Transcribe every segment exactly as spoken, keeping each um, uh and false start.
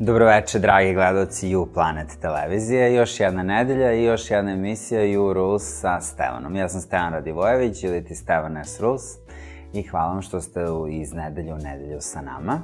Dobroveče, dragi gledalci U Planet televizije. Još jedna nedelja i još jedna emisija U Rules sa Stevanom. Ja sam Stevan Radivojević ili ti Stevan S. Rules i hvala vam što ste iz nedelju u nedelju sa nama.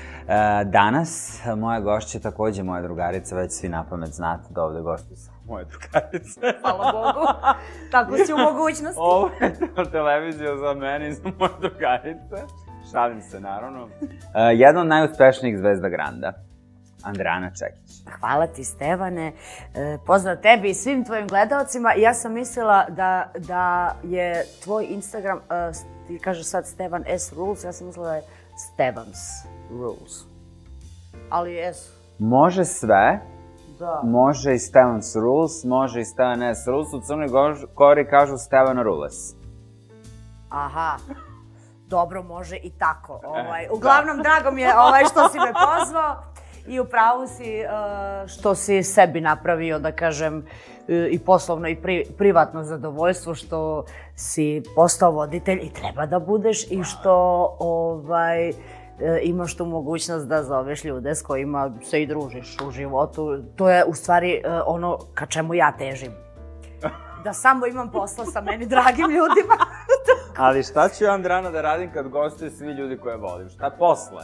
Danas moja gošća, takođe moja drugarica, već svi napamet znate da ovde gostuju sa moje drugarice. Hvala Bogu, tako si u mogućnosti. Ovo je televizija za mene i za moje drugarice. Šalim se, naravno. Jedna od najuspešnijih zvezda Granda. Andreana Čekić. Hvala ti, Stevane. Pozdrav tebi i svim tvojim gledalcima. Ja sam mislila da je tvoj Instagram, ti kažeš sad Stevan S. Rules, ja sam mislila da je Stevans Rules. Ali jesu. Može sve. Može i Stevans Rules, može i Stevan S. Rules. U Crnoj Gori kažu Stevan Rules. Aha. Dobro, može i tako. Uglavnom, drago mi je što si me pozvao. I upravo si što si sebi napravio, da kažem, i poslovno i privatno zadovoljstvo, što si postao voditelj i treba da budeš i što imaš tu mogućnost da zoveš ljude s kojima se i družiš u životu. To je u stvari ono ka čemu ja težim. Da samo imam posla sa meni dragim ljudima. Ali šta ću ja, Andreana, da radim kad gostuju svi ljudi koje volim? Šta posle?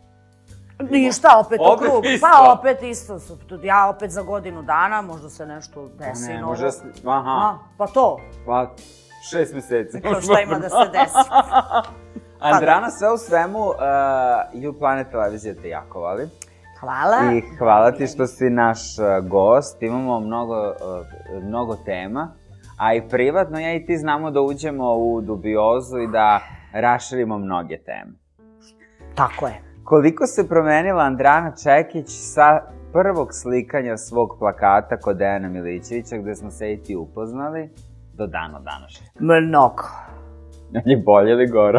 Ništa, opet u krug. Pa opet isto. Ja opet za godinu dana, možda se nešto desi novo. Ne, može... Aha. Pa to. Pa šest meseci. Šta ima da se desi. Andreana, sve u svemu, U Planet televizija te jako voli. Hvala. I hvala ti što si naš gost. Imamo mnogo tema. A i privatno, ja i ti znamo da uđemo u dubiozu i da raširimo mnoge teme. Tako je. Koliko se promenila Andreana Čekić sa prvog slikanja svog plakata kod Dejana Milićevića, gde smo se i ti upoznali, do dana današnjeg? Mnogo. Je bolje ili gore?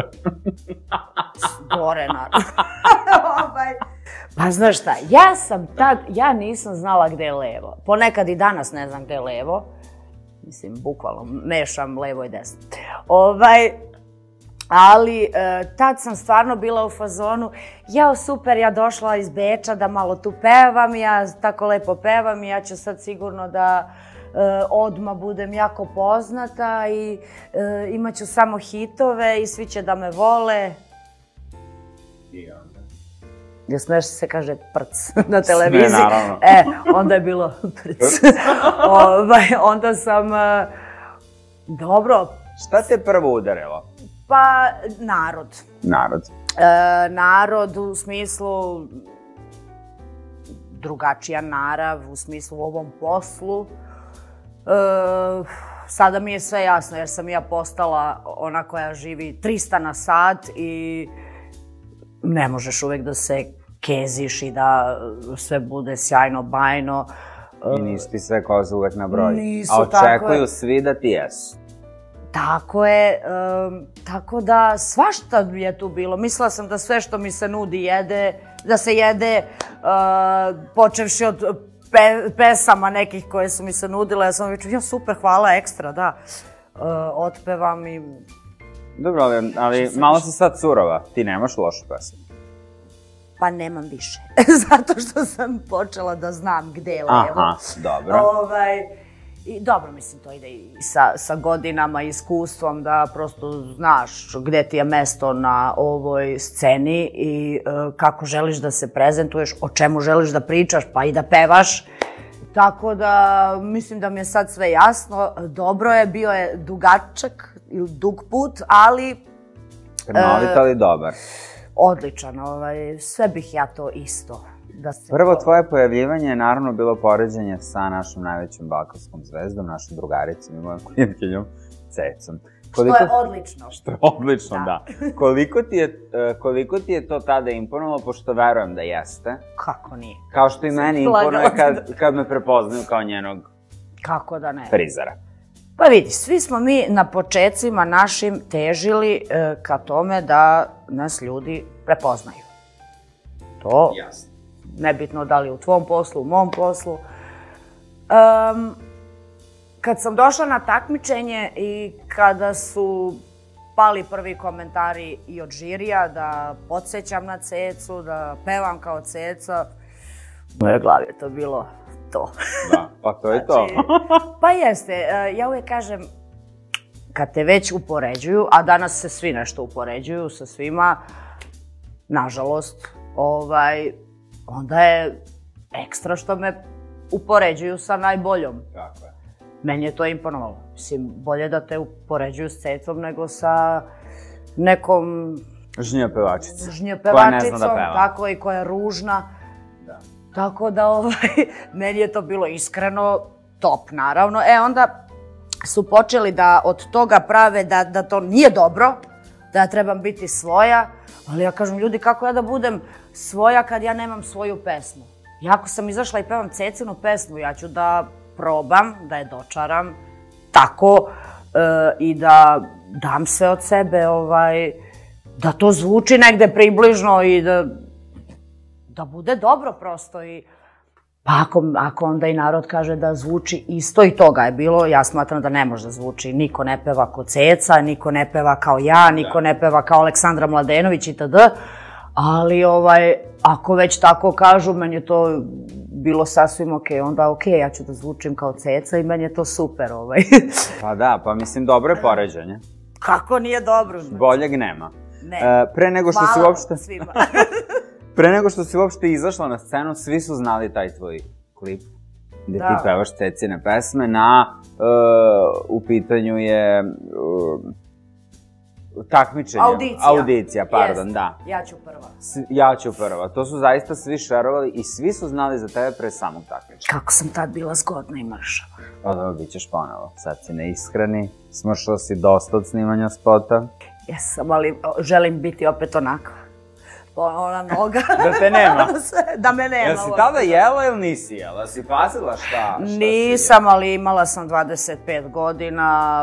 Gore, naravno. Pa znaš šta, ja sam tad, ja nisam znala gde je levo. Ponekad i danas ne znam gde je levo. Mislim, bukvalno, mešam levo i desno. Ovaj... Ali tad sam stvarno bila u fazonu, jao super, ja došla iz Beča da malo tu pevam, ja tako lepo pevam i ja ću sad sigurno da odmah budem jako poznata i imat ću samo hitove i svi će da me vole. I onda? Ja smeš se kaže prc na televiziji. Ne, naravno. E, onda je bilo prc. Onda sam, dobro. Šta te prvo udarilo? Pa, narod. Narod. Narod u smislu drugačija narav, u smislu u ovom poslu. Sada mi je sve jasno jer sam ja postala ona koja živi trista na sat i ne možeš uvek da se keziš i da sve bude sjajno, bajno. I nisu ti sve koze uvek na broju. Nisu, tako je. A očekuju svi da ti jesu. Tako je, tako da svašta je tu bilo. Mislila sam da sve što mi se nudi jede, da se jede, počevši od pesama nekih koje su mi se nudile. Ja sam već, ja super, hvala, ekstra, da. Otpevam i... Dobro, ali malo si sad surova. Ti nemaš lošu pesmu. Pa nemam više. Zato što sam počela da znam gde je levo. Aha, dobro. I dobro, mislim, to ide i sa godinama, iskustvom, da prosto znaš gde ti je mesto na ovoj sceni i kako želiš da se prezentuješ, o čemu želiš da pričaš, pa i da pevaš. Tako da, mislim da mi je sad sve jasno. Dobro je, bio je dugačak ili dug put, ali... Trnovit, ali dobar. Odličan, sve bih ja to isto. Prvo tvoje pojavljivanje je naravno bilo poređenje sa našom najvećom balkanskom zvezdom, našom drugaricom i mojom klijentkinjom Cecom. Što je odlično. Što je odlično, da. Koliko ti je to tada imponovalo, pošto verujem da jeste? Kako nije? Kao što i meni imponuje kad me prepoznaju kao njenog frizera. Pa vidi, svi smo mi na početcima našim težili ka tome da nas ljudi prepoznaju. To... Jasno. Nebitno da li u tvom poslu, u mom poslu. Kad sam došla na takmičenje i kada su pali prvi komentari i od žirija da podsjećam na Cecu, da pevam kao Ceca, U mojoj glavi je to bilo to. Da, pa to je to. Pa jeste, ja uvijek kažem, kad te već upoređuju, a danas se svi nešto upoređuju sa svima, nažalost, ovaj, onda je ekstra što me upoređuju sa najboljom. Tako je. Meni je to imponovalo. Mislim, bolje da te upoređuju s Cecom nego sa nekom... Žnja pevačica. Žnja pevačicom, koja ne zna da peva. tako i koja je ružna. Da. Tako da, ovaj, meni je to bilo iskreno top, naravno. E, onda su počeli da od toga prave da, da to nije dobro, da ja trebam biti svoja, ali ja kažem, ljudi, kako ja da budem svoja kad ja nemam svoju pesmu? Ja ako sam izašla i pevam Cecinu pesmu, ja ću da probam, da je dočaram tako e, i da dam sve od sebe, ovaj, da to zvuči negde približno i da, da bude dobro prosto. I, pa ako, ako onda i narod kaže da zvuči isto, i toga je bilo, ja smatram da ne može da zvuči. Niko ne peva kao Ceca, niko ne peva kao ja, niko ne peva kao Aleksandra Mladenović itd. Ali ovaj, ako već tako kažu, meni je to bilo sasvim okej, onda okej, ja ću da zvučim kao Ceca i meni je to super. Ovaj. Pa da, pa mislim, dobro je poređenje. Kako nije dobro? Boljeg nema. Ne. E, pre nego što si Hvala uopšte... svima. Pre nego što si uopšte izašla na scenu, svi su znali taj tvoj klip gde Da. ti pevaš Cecine pesme. Na, uh, u pitanju je uh, takmičenje. Audicija. Audicija, pardon, Jest. da. Ja ću prva. S- Ja ću prva. To su zaista svi šerovali i svi su znali za tebe pre samog takmičenja. Kako sam tad bila zgodna i mršava. Pa dobro, bit ćeš ponovo. Sad si neishrani, smršla si dosta od snimanja spota. Jesam, ali o, želim biti opet onakva. Ona noga. Da te nema. Da me nema. Jel si tada jela ili nisi jela? Si pazila šta? šta Nisam, ali imala sam dvadeset pet godina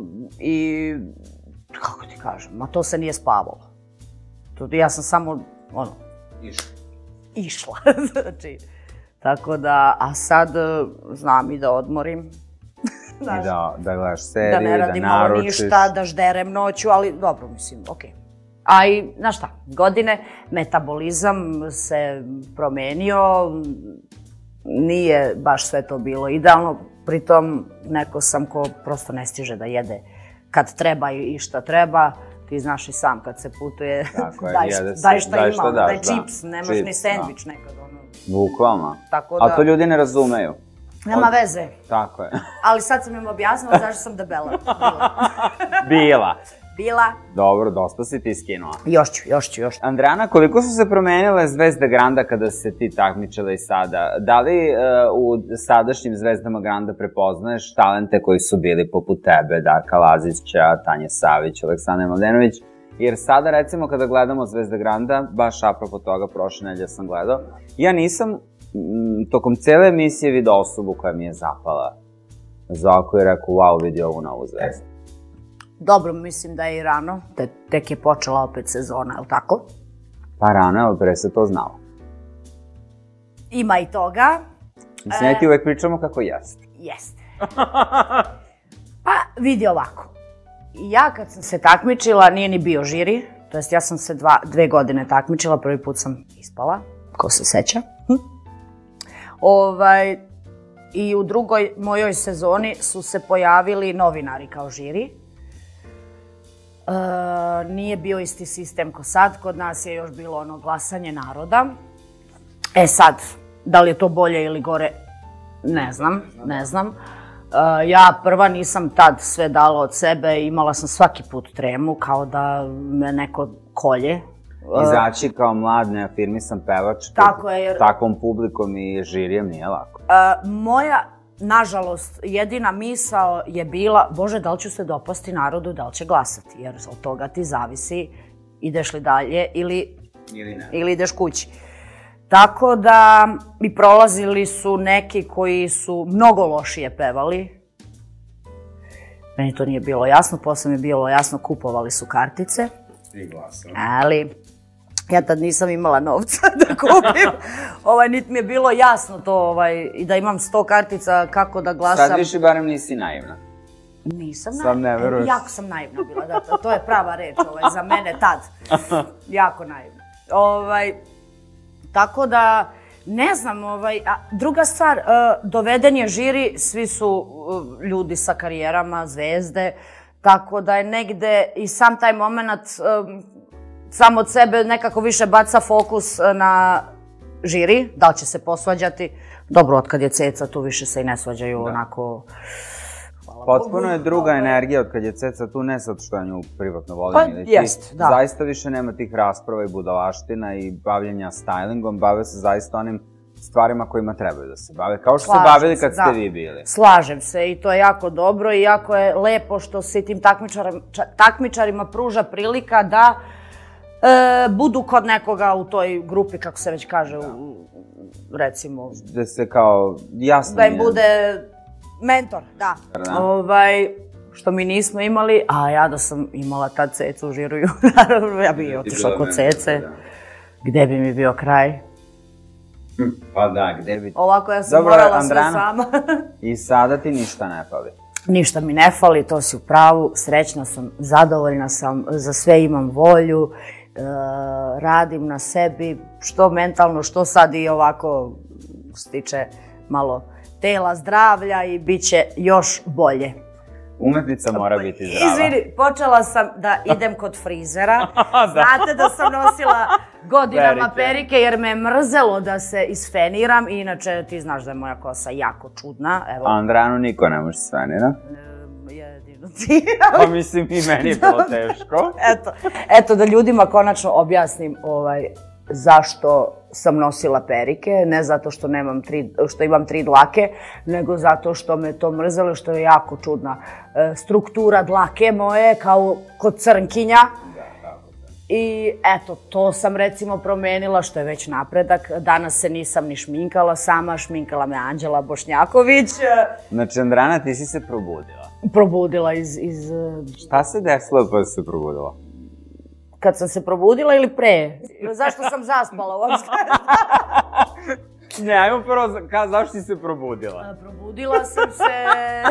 i, kako ti kažem, ma to se nije spavalo. To, ja sam samo, ono, Išla. išla. Znači, tako da, a sad znam i da odmorim. I da, da gledaš Da seriju, ne da radim malo naručiš. ništa, da žderem noću, ali dobro, mislim, okej. A i, znaš šta, godine, metabolizam se promenio, nije baš sve to bilo idealno, pritom neko sam ko prosto ne stiže da jede kad treba i šta treba. Ti znaš i sam kad se putuje, Tako je, daj, jede se, daj šta daj ima, šta daš, daj da. čips, nemaš ni Čips, sendvič nekad. Ono. Bukvalno. Tako A da- to ljudi ne razumeju. Nema veze, Tako je. ali sad sam im objasnila zašto sam debela. Bila. Bila. Bila. Dobro, dosta si ti skinula. Još ću, još ću, još ću. Andrijana, koliko su se promenile Zvezde Granda kada se ti takmičila i sada? Da li uh, u sadašnjim Zvezdama Granda prepoznaješ talente koji su bili poput tebe, Darka Lazića, Tanje Savić, Aleksandra Mladenović? Jer sada, recimo, kada gledamo Zvezde Granda, baš apropo toga, prošle nedelje sam gledao, ja nisam m, tokom cele emisije vidio osobu koja mi je zapala za oko i rekao, wow, vidi ovu novu zvezdu. Dobro, mislim da je i rano, te, tek je počela opet sezona, je li tako? Pa rano, ali pre se to znalo. Ima i toga. Mislim, ja ti uvek pričamo kako jeste. Jeste. Pa, vidi ovako. Ja kad sam se takmičila, nije ni bio žiri, to jest ja sam se dva, dve godine takmičila, prvi put sam ispala, ko se seća. Hm. Ovaj, i u drugoj mojoj sezoni su se pojavili novinari kao žiri. E, nije bio isti sistem ko sad, kod nas je još bilo ono glasanje naroda. E sad, da li je to bolje ili gore, ne znam, ne znam. E, ja prva nisam tad sve dala od sebe, imala sam svaki put tremu, kao da me neko kolje. Izaći kao mlad, neafirmisan pevač Tako je, jer- takvom publikom i žirijem nije lako. E, moja, nažalost, jedina misao je bila, Bože, da li ću se dopasti narodu, da li će glasati, jer od toga ti zavisi ideš li dalje ili, Ili ne. ili ideš kući. Tako da mi prolazili su neki koji su mnogo lošije pevali. Meni to nije bilo jasno, posle mi je bilo jasno, kupovali su kartice. I glasa. Ali ja tad nisam imala novca da kupim. ovaj, niti mi je bilo jasno to, ovaj, i da imam sto kartica, kako da glasam. Sad više barem nisi naivna. Nisam Sad ne naivna. veruješ. Jako sam naivna bila, da, to, to je prava reč ovaj, za mene tad. Jako naivna. Ovaj, tako da, Ne znam, ovaj, a druga stvar, uh, doveden je žiri, svi su uh, ljudi sa karijerama, zvezde, tako da je negde i sam taj moment um, sam od sebe nekako više baca fokus na žiri, da li će se posvađati. Dobro, otkad je Ceca, tu više se i ne svađaju onako... Potpuno je druga energija od kad je Ceca tu, ne sad što ja nju privatno volim ili ti. Jest, da. Zaista više nema tih rasprava i budalaština i bavljenja stylingom, bave se zaista onim stvarima kojima trebaju da se bave, kao što se bavili kad ste vi bili. Slažem se i to je jako dobro i jako je lepo što se tim takmičarima pruža prilika da budu kod nekoga u toj grupi, kako se već kaže, recimo... Da se kao jasno... Da im bude mentor, da. Ovaj, što mi nismo imali, a ja da sam imala tad Cecu u žiruju, naravno, ja bi otišla kod Cece. Gde bi mi bio kraj? Pa da, gde bi... Ovako ja sam morala sve sama. I sada ti ništa ne fali? Ništa mi ne fali, to si u pravu. Srećna sam, zadovoljna sam, za sve imam volju. Radim na sebi, što mentalno, što sad i ovako stiče malo tela, zdravlja i bit će još bolje. Umetnica mora biti zdrava. Izvini, počela sam da idem kod frizera. Znate da sam nosila godinama perike jer me je mrzelo da se isfeniram. Inače, ti znaš da je moja kosa jako čudna. Andranu niko ne može sfenira. Jedino ti. Pa mislim i meni je bilo teško. Eto, da ljudima konačno objasnim zašto sam nosila perike, ne zato što nemam tri, što imam tri dlake, nego zato što me to mrzelo, što je jako čudna struktura dlake moje, kao kod crnkinja. I eto, to sam recimo promenila, što je već napredak. Danas se nisam ni šminkala sama, šminkala me Anđela Bošnjaković. Znači, Andrana, ti si se probudila? Probudila iz... Šta se desilo pa si se probudila? Kad sam se probudila ili pre? Zašto sam zaspala uopšte? Ne, ajmo prvo, zašto si se probudila? Probudila sam se...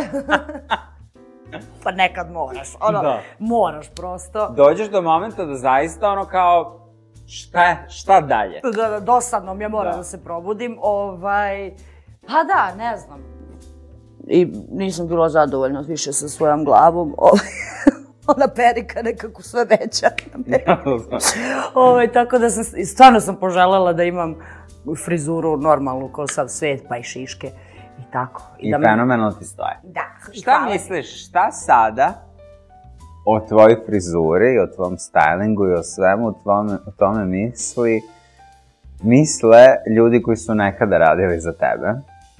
Pa nekad moraš, ono, moraš prosto. Dođeš do momenta da zaista ono kao, šta dalje? Dosadno mi je, moram da se probudim, ovaj... Pa da, ne znam. I nisam bila zadovoljna više sa svojom glavom, ona perika nekako sve veća. Tako da sam, stvarno sam poželjela da imam frizuru normalnu kao sav svet, pa i šiške i tako. I fenomenalno ti stoje. Da. Šta misliš, šta sada o tvojoj frizuri i o tvom stylingu i o svemu o tome misli, misle ljudi koji su nekada radili za tebe?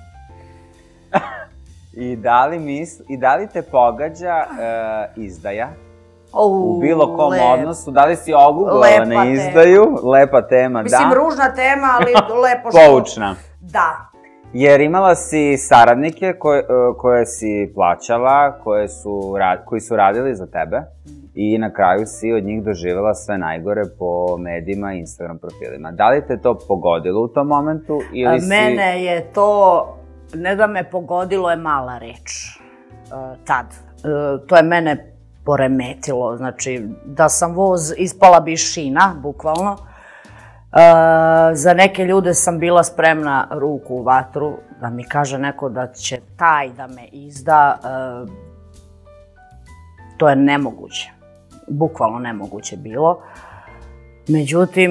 I da li te pogađa izdaja u bilo kom odnosu? Da li si oguglala na izdaju? Lepa tema, da. Mislim, ružna tema, ali lepo što... Poučna. Da. Jer imala si saradnike koje si plaćala, koji su radili za tebe i na kraju si od njih doživjela sve najgore po medijima i Instagram profilima. Da li te to pogodilo u tom momentu ili si... Mene je to... Ne da me pogodilo je mala reč, tad. To je mene poremetilo, znači da sam voz, ispala bi iz šina, bukvalno. Za neke ljude sam bila spremna ruku u vatru, da mi kaže neko da će taj da me izda. To je nemoguće, bukvalno nemoguće bilo. Međutim...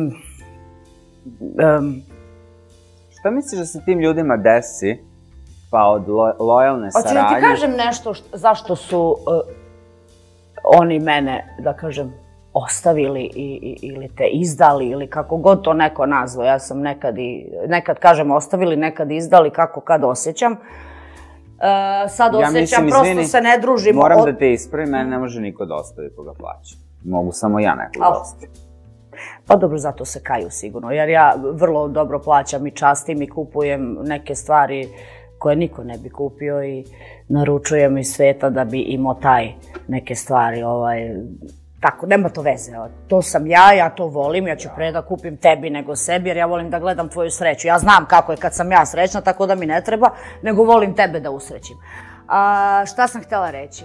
Šta misliš da se tim ljudima desi, pa od lojalne saradnje? Hoću da ti kažem nešto zašto su oni mene, da kažem, ostavili ili te izdali ili kako god to neko nazvo. Ja sam nekad i, nekad kažem ostavili, nekad izdali, kako kad osjećam. Sad osjećam, prosto se ne družimo. Moram da te ispravim, mene ne može niko da ostavi koga plaća. Mogu samo ja nekog da ostavim. Pa dobro, zato se kaju sigurno, jer ja vrlo dobro plaćam i častim i kupujem neke stvari koje niko ne bi kupio i naručujem iz sveta da bi imao taj neke stvari, tako, nema to veze, to sam ja, ja to volim, ja ću pre da kupim tebi nego sebi, jer ja volim da gledam tvoju sreću, ja znam kako je kad sam ja srećna, tako da mi ne treba, nego volim tebe da usrećim. Šta sam htjela reći?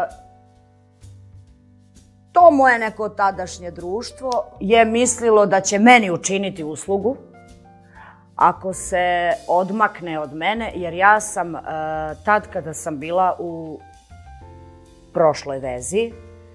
To moje neko tadašnje društvo je mislilo da će meni učiniti uslugu, ako se odmakne od mene, jer ja sam uh, tad kada sam bila u prošloj vezi,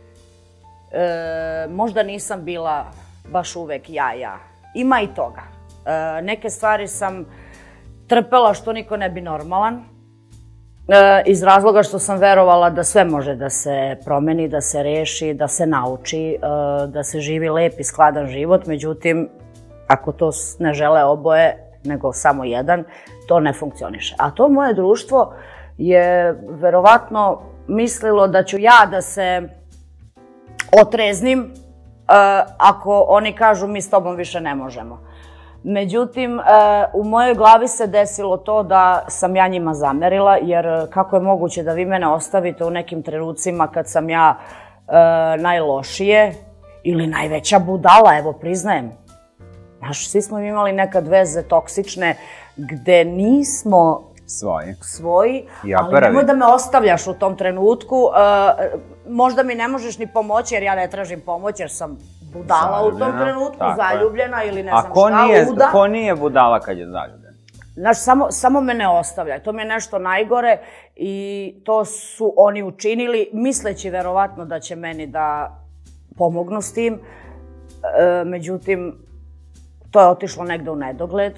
uh, možda nisam bila baš uvek ja, ja. Ima i toga. Uh, neke stvari sam trpela što niko ne bi normalan, uh, iz razloga što sam verovala da sve može da se promeni, da se reši, da se nauči, uh, da se živi lep i skladan život, međutim, ako to ne žele oboje, nego samo jedan, to ne funkcioniše. A to moje društvo je verovatno mislilo da ću ja da se otreznim uh, ako oni kažu mi s tobom više ne možemo. Međutim, uh, u mojoj glavi se desilo to da sam ja njima zamerila, jer kako je moguće da vi mene ostavite u nekim trenucima kad sam ja uh, najlošije ili najveća budala, evo priznajem. Znaš, svi smo imali nekad veze toksične gde nismo svoji, svoji ali nemoj da me ostavljaš u tom trenutku. Uh, možda mi ne možeš ni pomoći jer ja ne tražim pomoć jer sam budala zaljubljena, u tom trenutku, zaljubljena ili ne znam šta, nije, luda. A ko nije budala kad je zaljubljen? Znaš, samo, samo me ne ostavljaj. To mi je nešto najgore i to su oni učinili, misleći verovatno da će meni da pomognu s tim. Uh, međutim, to je otišlo negde u nedogled.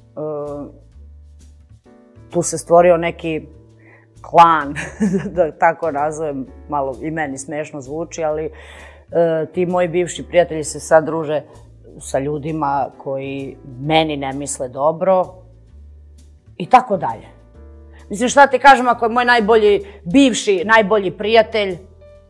Tu se stvorio neki klan, da tako nazovem, malo i meni smešno zvuči, ali ti moji bivši prijatelji se sad druže sa ljudima koji meni ne misle dobro i tako dalje. Mislim, šta ti kažem, ako je moj najbolji, bivši, najbolji prijatelj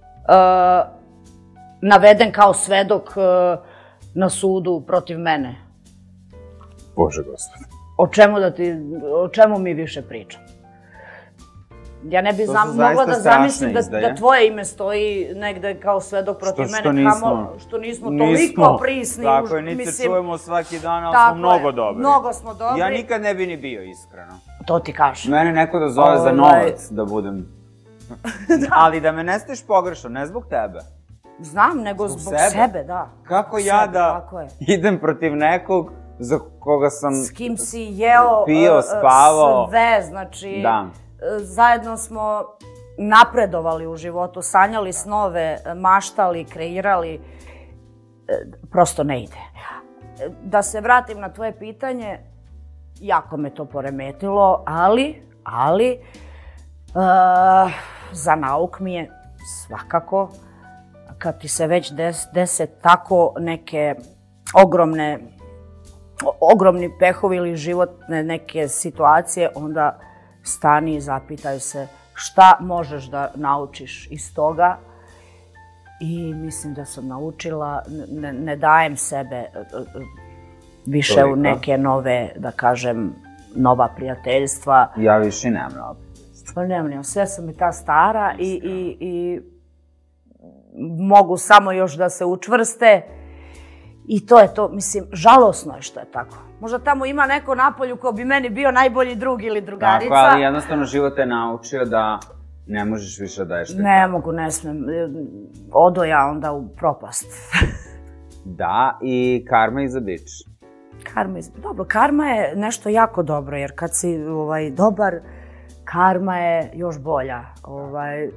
naveden kao svedok na sudu protiv mene. Bože gospode. O čemu da ti, o čemu mi više pričam? Ja ne bih mogla da zamislim da, da tvoje ime stoji negde kao svedok protiv što, što mene, nismo, kamo, što nismo, nismo toliko prisni. Tako je, niti se čujemo svaki dan, ali smo mnogo dobri. Mnogo smo dobri. Ja nikad ne bi ni bio, iskreno. To ti kažem. Mene neko da zove o, za novac, da budem... da. Ali da me ne stiš pogrešno, ne zbog tebe. Znam, nego zbog, zbog sebe. sebe, da. Kako ja sebe, da idem protiv nekog za koga sam s kim si jeo, pio, spavao. Sve, znači, da. Zajedno smo napredovali u životu, sanjali snove, maštali, kreirali, prosto ne ide. Da se vratim na tvoje pitanje, jako me to poremetilo, ali, ali, uh, za nauk mi je svakako, kad ti se već des, dese tako neke ogromne ogromni pehovi ili životne neke situacije, onda stani i zapitaj se šta možeš da naučiš iz toga. I mislim da sam naučila, ne, ne dajem sebe više Toliko. u neke nove, da kažem, nova prijateljstva. Ja više nemam nova prijateljstva. Pa nemam, nemam. Sve sam i ta stara i, i, i mogu samo još da se učvrste. I to je to, mislim, žalosno je što je tako. Možda tamo ima neko napolju ko bi meni bio najbolji drug ili drugarica. Tako, ali jednostavno život te naučio da ne možeš više da daješ te. Ne mogu, ne smem. Odo ja onda u propast. Da, i karma iza bič. Karma iza... Dobro, karma je nešto jako dobro, jer kad si ovaj, dobar, karma je još bolja. Ovaj...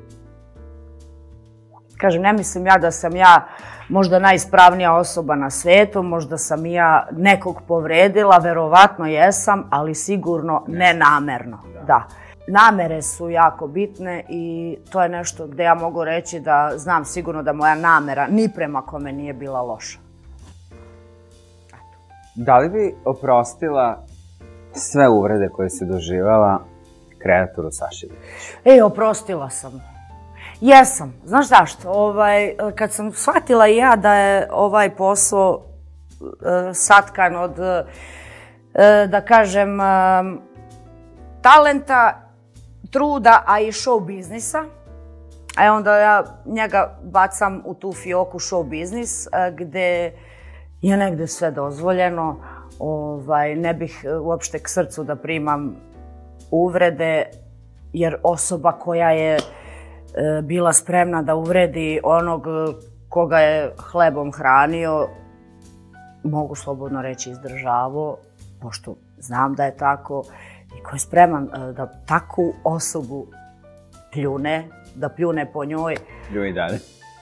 Kažem, ne mislim ja da sam ja možda najispravnija osoba na svetu, možda sam i ja nekog povredila, verovatno jesam, ali sigurno ne namerno. Da. Namere su jako bitne i to je nešto gde ja mogu reći da znam sigurno da moja namera ni prema kome nije bila loša. Da li bi oprostila sve uvrede koje si doživala kreatoru Saši Vidiću? Ej, oprostila sam. Jesam. Znaš zašto? Ovaj, kad sam shvatila i ja da je ovaj posao uh, satkan od, uh, da kažem, uh, talenta, truda, a i show biznisa, a onda ja njega bacam u tu fioku show biznis, uh, gde je negde sve dozvoljeno. Ovaj, ne bih uopšte k srcu da primam uvrede, jer osoba koja je bila spremna da uvredi onog koga je hlebom hranio, mogu slobodno reći izdržavao, pošto znam da je tako i ko je spreman da takvu osobu pljune, da pljune po njoj. Ljuj dalje.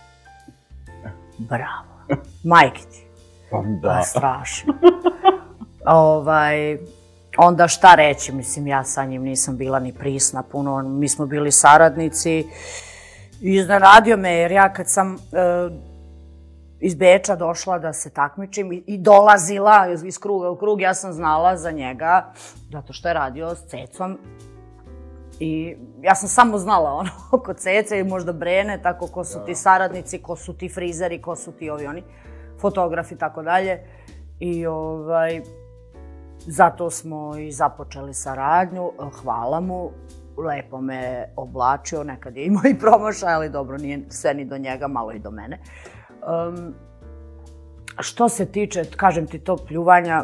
Bravo. Majke ti. Pa da. Strašno. Ovaj, onda šta reći, mislim, ja sa njim nisam bila ni prisna puno, mi smo bili saradnici. Iznenadio me jer ja kad sam iz Beča došla da se takmičim i dolazila iz kruga u krug, ja sam znala za njega, zato što je radio s Cecom. I ja sam samo znala ono, oko Cece i možda Brene, tako ko su ti saradnici, ko su ti frizeri, ko su ti ovi oni, fotografi i tako dalje. I ovaj, zato smo i započeli saradnju, hvala mu, lepo me oblačio, nekad je imao i promašaj, ali dobro, nije sve ni do njega, malo i do mene. Um, što se tiče, kažem ti, tog pljuvanja,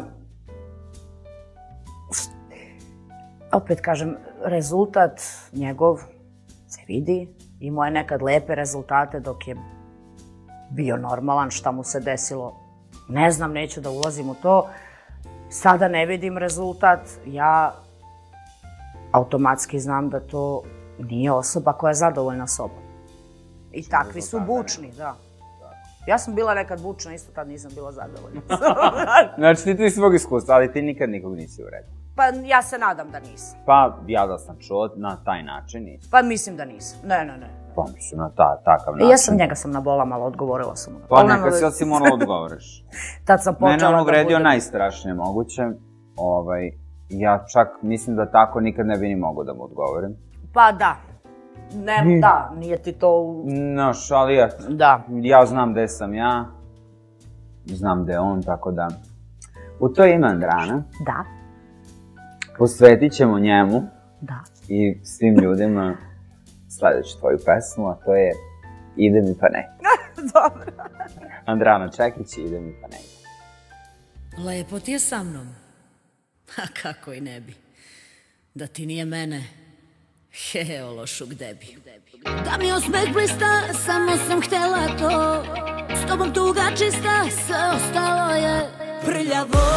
opet kažem, rezultat njegov se vidi, imao je nekad lepe rezultate dok je bio normalan, šta mu se desilo, ne znam, neću da ulazim u to. Sada ne vidim rezultat, ja automatski znam da to nije osoba koja je zadovoljna sobom. I takvi su bučni, da. Ja sam bila nekad bučna, isto tad nisam bila zadovoljna. Znači ti ti svog iskustva, ali ti nikad nikog nisi uredio. Pa ja se nadam da nisam. Pa ja da sam čuo na taj način nisam. Pa mislim da nisam, ne, ne, ne. Pa mislim na takav način. Ja sam njega sam nabolala malo, odgovorila sam mu. Pa neka si osim morala odgovoriš. Tad sam počela da budem. Mene on uvredio najstrašnije moguće. Ja čak mislim da tako nikad ne bi ni mogao da mu odgovorim. Pa da. Ne, da, nije ti to... Noš, ali eto. Da. Ja znam gde sam ja. Znam gde je on, tako da... U to ime Andrana. Da. Posvetit ćemo njemu. Da. I svim ljudima sledeću tvoju pesmu, a to je Ide mi pa ne. Dobro. Andrana Čekić, Ide mi pa ne. Lepo ti je sa mnom. A kako i ne bi. Da ti nije mene, he, ološu gde bi. Da mi osmeh blista, samo sam htjela to. S tobom tuga čista, sve ostalo je prljavo.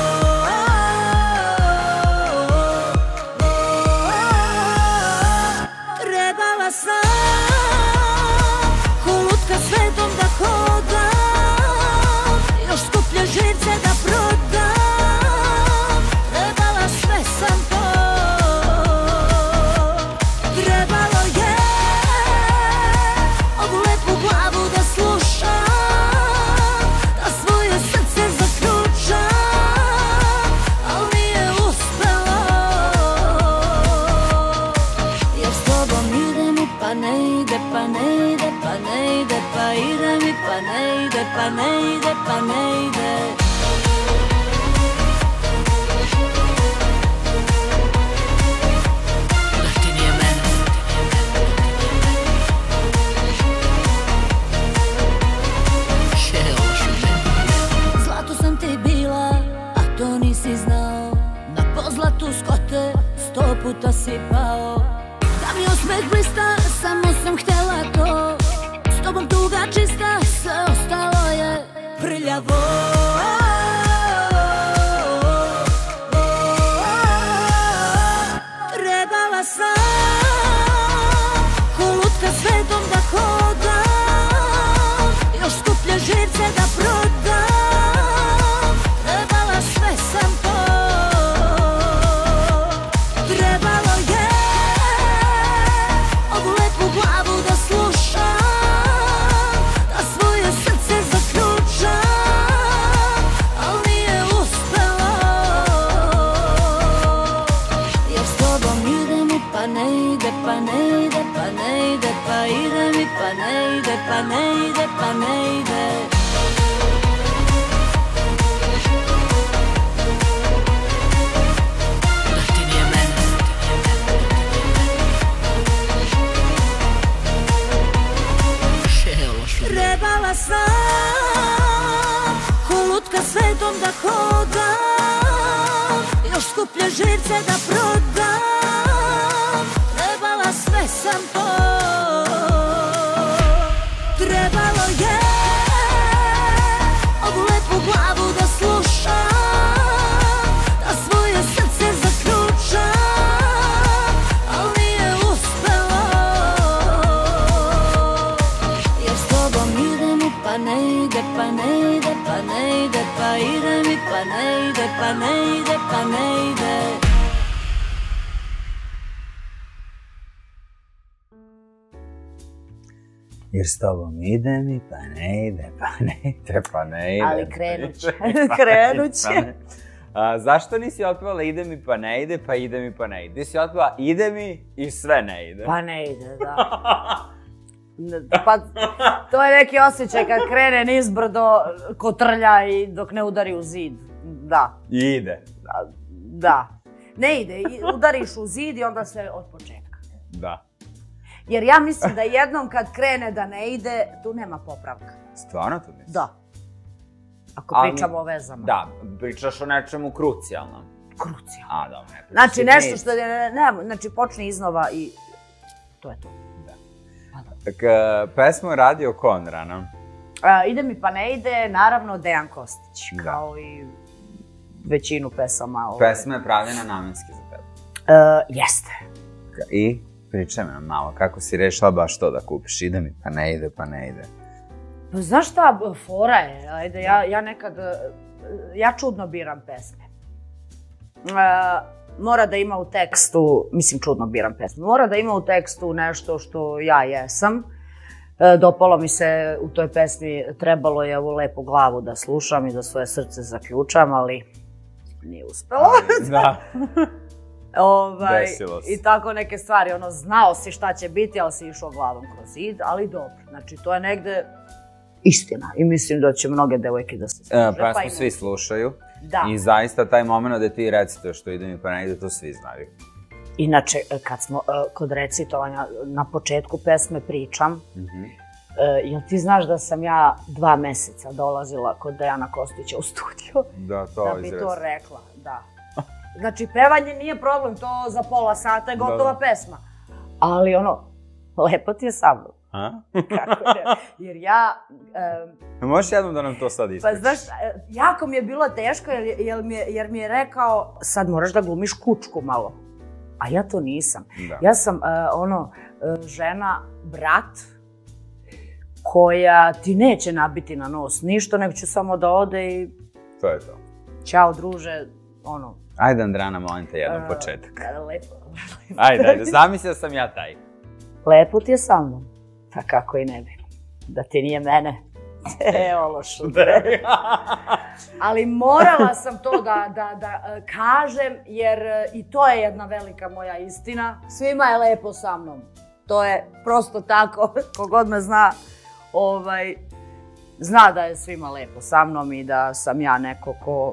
Trebala sam ko lutka svetom da hodam, još skuplje živce da prodam. Trebala sve sam to. Trebalo je ovu lepu glavu da slušam, da svoje srce zaključam, al nije uspelo. Jer s tobom ide mi pa ne ide, pa ne ide, pa ne ide, pa ide mi pa ne ide, pa ne ide, pa ne ide. Da ti nije mene. Še, ološu mene. Zlato sam ti bila, a to nisi znao. Na pozlatu skote sto puta si pao. Da mi osmeh blista, samo sam htjela to. S tobom tuga čista, sve ostalo je prljavo. Trebala sam ko lutka svetom da hodam, još skuplje živce da prodam. Trebala sve sam to. Trebalo je ovu lepu glavu da slušam, da svoje srce zaključam, al nije uspelo. Jer s tobom ide mi pa ne ide, pa ne ide, pa ne ide, pa ide mi pa ne ide, pa ne ide, pa ne ide. Da ti nije mene. Še, ološu. Trebala sam ko lutka svetom da hodam, još skuplje živce da prodam. Trebala sve sam to. Trebalo je ovu lepu glavu da slušam, da svoje srce ide mi pa ne ide, pa ne ide, pa ne ide. Jer s tobom ide mi, pa ne ide, pa ne ide, pa ne ide. Ali krenut će, krenut će. A, zašto nisi otpevala ide mi pa ne ide, pa ide mi pa ne ide? Ti si otpevala ide mi i sve ne ide. Pa ne ide, da. Pa to je neki osjećaj kad krene nizbrdo, kotrlja i dok ne udari u zid. Da. I ide. Da. Da. Ne ide, udariš u zid i onda sve od početka. Da. Jer ja mislim da jednom kad krene da ne ide, tu nema popravka. Stvarno to misliš? Da. Ako Ali- pričamo o vezama. Da, pričaš o nečemu krucijalnom. Krucijalno. A, dobro, ne pričaš. Znači nešto Nic. što je, ne, ne, znači počne iznova i to je to. Tak, e, pesmu je radio Konrana. A, ide mi pa ne ide, naravno Dejan Kostić, Da. kao i većinu pesama. Ove. Pesma je pravljena namenski za tebe. E, jeste. I pričaj me malo, kako si rešila baš to da kupiš? Ide mi pa ne ide, pa ne ide. Pa znaš šta, fora je, ajde, ja, ja nekad, e, ja čudno biram pesme. E, mora da ima u tekstu, mislim čudno biram pesme, mora da ima u tekstu nešto što ja jesam. E, dopalo mi se u toj pesmi, trebalo je ovu lepu glavu da slušam i da svoje srce zaključam, ali nije uspelo. Da. Ovaj, Desilo se. I tako neke stvari, ono, znao si šta će biti, ali si išao glavom kroz zid, ali dobro. Znači, to je negde istina i mislim da će mnoge devojke da se služe. E, pesmu i svi slušaju. Da. I zaista taj moment da ti recituješ što ide mi pa ne ide, to svi znaju. Inače, kad smo uh, kod recitovanja, na početku pesme pričam, Mhm. uh, jel ti znaš da sam ja dva meseca dolazila kod Dejana Kostića u studio? Da, to Da bi izreci. to rekla, da. Znači, pevanje nije problem, to za pola sata je gotova Da, da. pesma. Ali ono, lepo ti je sa mnom. A? Kako ne? Jer ja... em, Možeš jednom da nam to sad pa ispričaš? znaš, e, jako mi je bilo teško jer, jer, mi je, jer mi je rekao sad moraš da glumiš kučku malo. A ja to nisam. Da. Ja sam e, ono, e, žena, brat, koja ti neće nabiti na nos ništa, nego će samo da ode i To je to. ćao druže, ono... Ajde, Andrana, molim te jedan e, početak. Lepo. Ajde, ajde, zamisli da sam ja taj. Lepo ti je sa mnom. Pa kako i ne bi. Da ti nije mene. E, ološu. Ali morala sam to da, da, da e, kažem, jer e, i to je jedna velika moja istina. Svima je lepo sa mnom. To je prosto tako, kogod me zna, ovaj, zna da je svima lepo sa mnom i da sam ja neko ko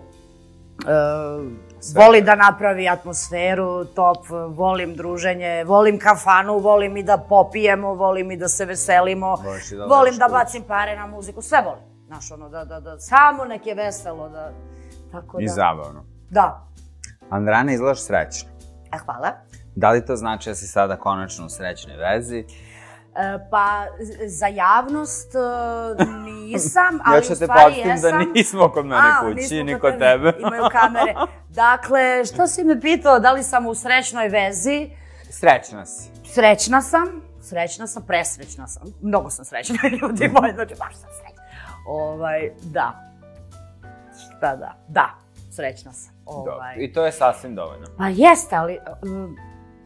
e, voli da napravi atmosferu, top, volim druženje, volim kafanu, volim i da popijemo, volim i da se veselimo, Voliš i da volim odeš da kući. bacim pare na muziku, sve volim. Znaš, ono, da, da, da, samo nek je veselo, da, tako da... I zabavno. Da. Andrana, izgledaš srećno. E, hvala. Da li to znači da si sada konačno u srećnoj vezi? E, pa, z- za javnost e, nisam, ali Ja u ću te stvari podsjetim jesam. da nismo kod mene A, kući, nismo ni kod kod tebe. Imaju kamere. Dakle, što si me pitao, da li sam u srećnoj vezi? Srećna si. Srećna sam, srećna sam, presrećna sam. Mnogo sam srećna, ljudi moji, znači baš sam srećna. Ovaj, da. Šta da? Da, srećna sam. Dobro. Ovaj. I to je sasvim dovoljno. Pa jeste, ali um,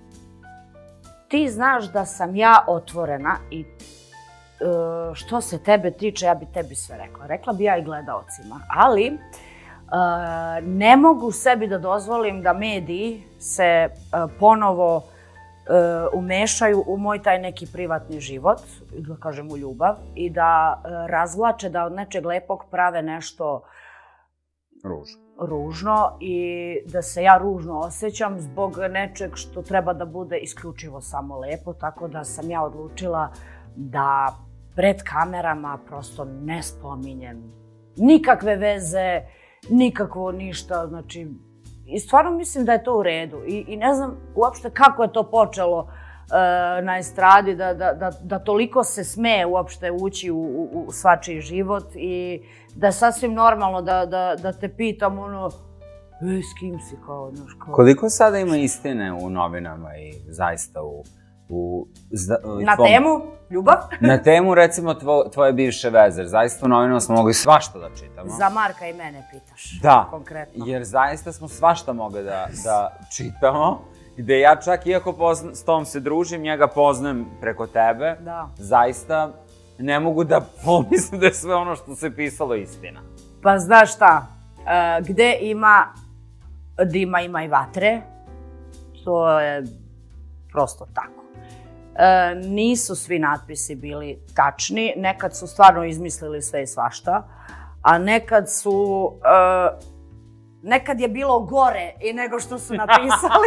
ti znaš da sam ja otvorena i uh, što se tebe tiče, ja bi tebi sve rekla. Rekla bi ja i gledaocima, ali uh, ne mogu sebi da dozvolim da mediji se uh, ponovo uh, umešaju u moj taj neki privatni život, da kažem u ljubav, i da uh, razvlače, da od nečeg lepog prave nešto Ružno. ružno i da se ja ružno osjećam zbog nečeg što treba da bude isključivo samo lepo, tako da sam ja odlučila da pred kamerama prosto ne spominjem nikakve veze, nikakvo ništa, znači i stvarno mislim da je to u redu i, i ne znam uopšte kako je to počelo e, na estradi, da, da, da, da toliko se sme uopšte ući u, u, u svačiji život i da je sasvim normalno da, da, da te pitam ono, e, s kim si kao, znaš, kao... Koliko sada ima istine u novinama i zaista u u... Zda, u na tvom, temu ljubav? Na temu, recimo, tvo, tvoje bivše veze. Zaista u novinama smo mogli svašta da čitamo. Za Marka i mene pitaš. Da, konkretno. Jer zaista smo svašta mogli da, da čitamo. Gde ja čak, iako pozna, s tom se družim, njega poznajem preko tebe. Da. Zaista ne mogu da pomislim da je sve ono što se pisalo istina. Pa znaš šta, e, gde ima dima, ima i vatre. To je prosto tako. E, nisu svi natpisi bili tačni, nekad su stvarno izmislili sve i svašta, a nekad su... E, nekad je bilo gore i nego što su napisali.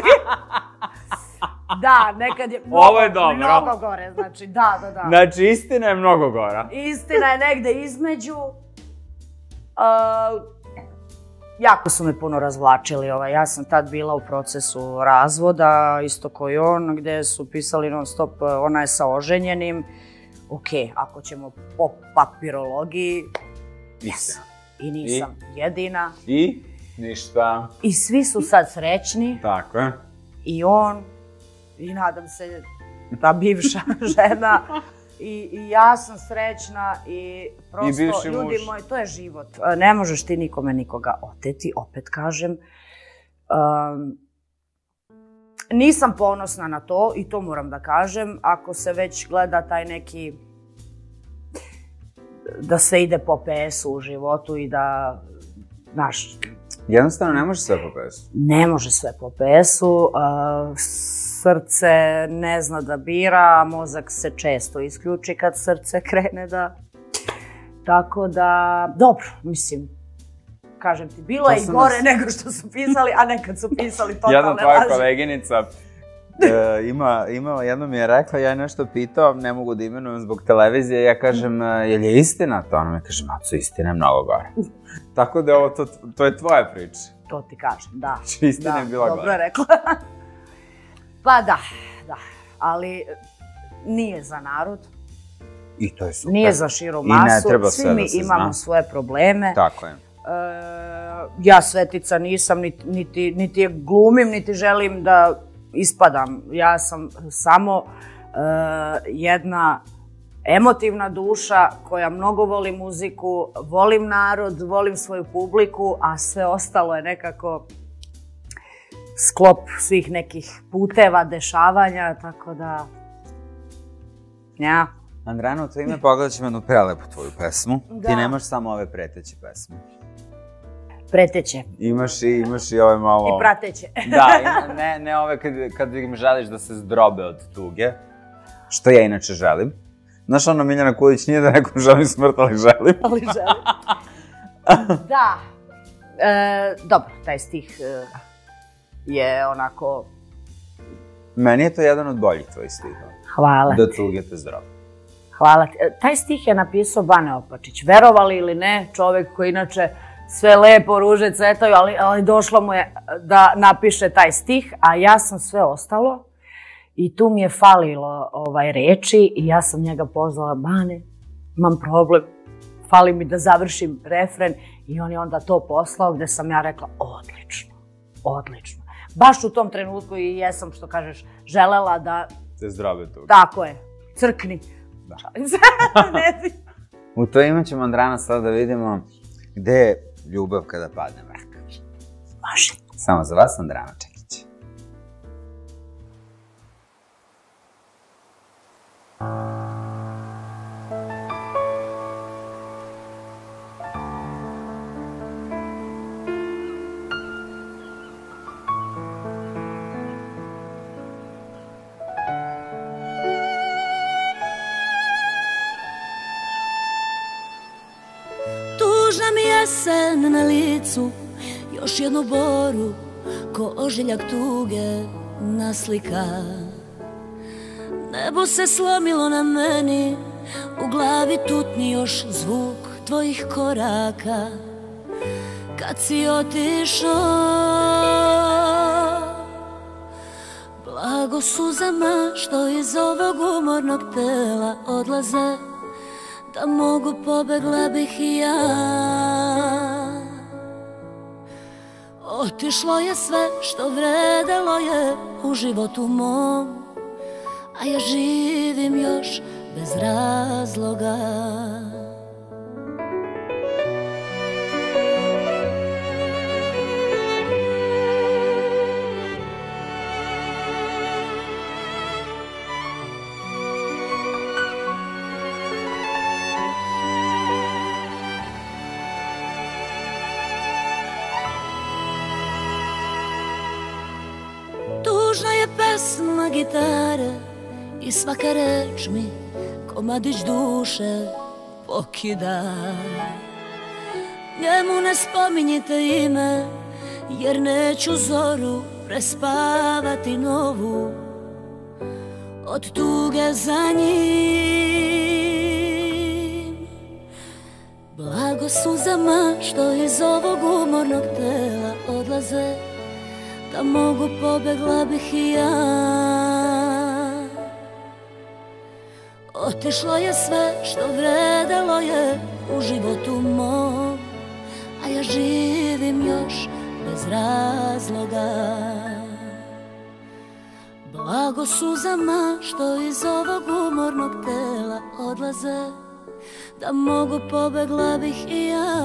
Da, nekad je mnogo, Ovo je dobro. mnogo gore, znači da, da, da. Znači, istina je mnogo gora. Istina je negde između. Uh, jako su me puno razvlačili. Ovaj. Ja sam tad bila u procesu razvoda, isto ko i on, gde su pisali non stop, ona je sa oženjenim. Ok, ako ćemo po papirologiji, yes. I nisam I? jedina. I? Ništa. I svi su sad srećni. Tako je. I on, i nadam se ta bivša žena. I, I ja sam srećna i prosto, I ljudi moji, to je život. Ne možeš ti nikome nikoga oteti, opet kažem. Um, nisam ponosna na to i to moram da kažem. Ako se već gleda taj neki... da se ide po pe esu u životu i da... Znaš... Jednostavno ne može sve po pe esu. Ne može sve po pe esu. Uh, srce ne zna da bira, a mozak se često isključi kad srce krene da... Tako da... Dobro, mislim, kažem ti, bilo je i gore nego što su pisali, a nekad su pisali totalne laži. Jedna tvoja koleginica e, ima, ima, jedno mi je rekla, ja je nešto pitao, ne mogu da imenujem zbog televizije, ja kažem, je li je istina to? Ona mi kaže, Maco, istina je mnogo gore. Tako da ovo, to, to je tvoja priča. To ti kažem, da. Istina je bila gore. Dobro je rekla. Pa da, da, ali nije za narod. I to je super. Nije za širu masu. I ne treba sve Svi mi da se imamo zna. svoje probleme. Tako je. E, ja svetica nisam, niti, niti, niti je glumim, niti želim da ispadam. Ja sam samo e, jedna emotivna duša koja mnogo voli muziku, volim narod, volim svoju publiku, a sve ostalo je nekako sklop svih nekih puteva, dešavanja, tako da... Ja. Andrana, u to ime pogledat ćemo jednu prelepu tvoju pesmu. Da. Ti nemaš samo ove preteće pesme. Preteće. Imaš i, imaš i ove malo... I prateće. Da, ima, ne, ne ove kad, kad im želiš da se zdrobe od tuge, što ja inače želim. Znaš, ono, Miljana Kulić nije da nekom želim smrt, ali želim. Ali želim. Da. E, dobro, taj stih e, je onako... Meni je to jedan od boljih tvojih stihova. Hvala. Da tuge te zdravo. Hvala ti. E, taj stih je napisao Bane Opačić. Verovali ili ne, čovek koji inače sve lepo, ruže cvetaju, ali, ali došlo mu je da napiše taj stih, a ja sam sve ostalo. I tu mi je falilo ovaj, reči i ja sam njega pozvala, Bane, imam problem, fali mi da završim refren i on je onda to poslao gde sam ja rekla, odlično, odlično. Baš u tom trenutku i jesam, što kažeš, želela da... Te zdrave tuge. Tako je, crkni. Da. U to ime ćemo, Andrana, sad da vidimo gde je ljubav kada padne mrak. Može. Samo za vas, Andrana Čekić. Tužna mi jesen na licu, još jednu boru ko ožiljak tuge naslika. Nebo se slomilo na meni, u glavi tutni još zvuk tvojih koraka. Kad si otišao, blago suzama što iz ovog umornog tela odlaze, da mogu pobegla bih i ja. Otišlo je sve što vredelo je u životu mom, a ja živim još bez razloga. Tužna je pesma gitare i svaka reč mi komadić duše pokida. Njemu ne spominjite ime, jer neću zoru prespavati novu od tuge za njim. Blago suzama što iz ovog umornog tela odlaze, da mogu pobegla bih i ja. Otišlo je sve što vredelo je u životu mom, a ja živim još bez razloga. Blago suzama što iz ovog umornog tela odlaze, da mogu pobegla bih i ja.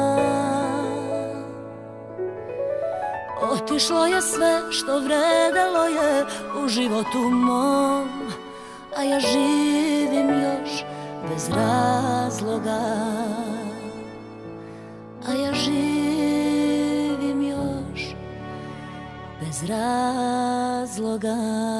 Otišlo je sve što vredelo je u životu mom, a ja živim još bez razloga. A ja živim još bez razloga.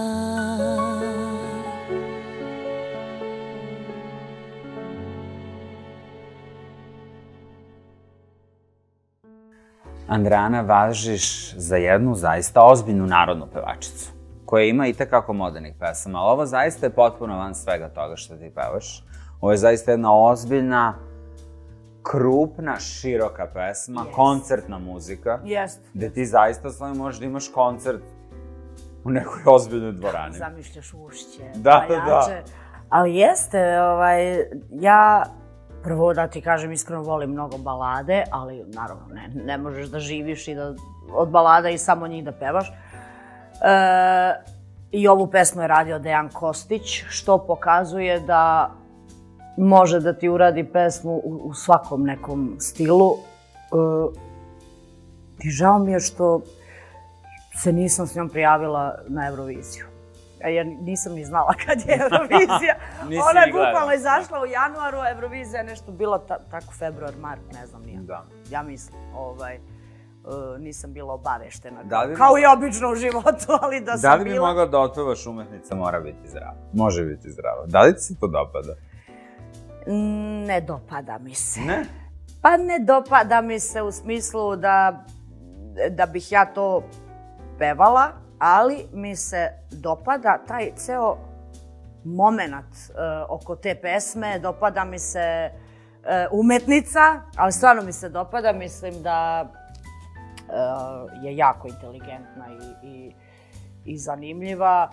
Andreana, važiš za jednu zaista ozbiljnu narodnu pevačicu, koja ima i tekako modernih pesama, ali ovo zaista je potpuno van svega toga što ti pevaš. Ovo je zaista jedna ozbiljna, krupna, široka pesma, koncertna muzika, gde ti zaista s ovim možeš da imaš koncert u nekoj ozbiljnoj dvorani. Zamišljaš ušće, da, da. Ali jeste, ovaj, ja prvo da ti kažem iskreno volim mnogo balade, ali naravno ne, ne možeš da živiš i da od balada i samo njih da pevaš. E, I ovu pesmu je radio Dejan Kostić, što pokazuje da može da ti uradi pesmu u, u svakom nekom stilu. E, I žao mi je što se nisam s njom prijavila na Euroviziju. Jer nisam ni znala kad je Eurovizija. Ona je bukvalno izašla u januaru, a Eurovizija je nešto bila tako februar, mart, ne znam nije. Ja mislim, nisam bila obaveštena. Kao i obično u životu, ali da sam bila... Da li bi mogla da otpevaš Umetnica mora biti zdrava? Može biti zdrava. Da li ti se to dopada? Ne dopada mi se. Ne? Pa ne dopada mi se u smislu da bih ja to pevala, ali mi se dopada taj ceo moment oko te pesme, dopada mi se umetnica, ali stvarno mi se dopada, mislim da je jako inteligentna i zanimljiva.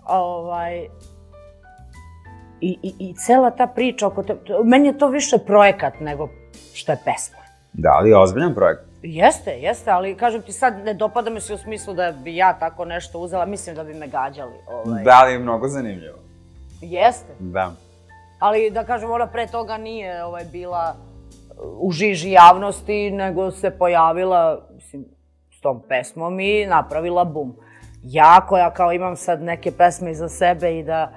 I cela ta priča oko te... Meni je to više projekat nego što je pesma. Da, ali je ozbiljan projekat. Jeste, jeste, ali kažem ti sad, ne dopada mi se u smislu da bi ja tako nešto uzela, mislim da bi me gađali. Da, ali je mnogo zanimljivo. Jeste? Da. Ali da kažem, ona pre toga nije bila u žiži javnosti, nego se pojavila, mislim, s tom pesmom i napravila bum. Ja koja kao imam sad neke pesme iza sebe i da...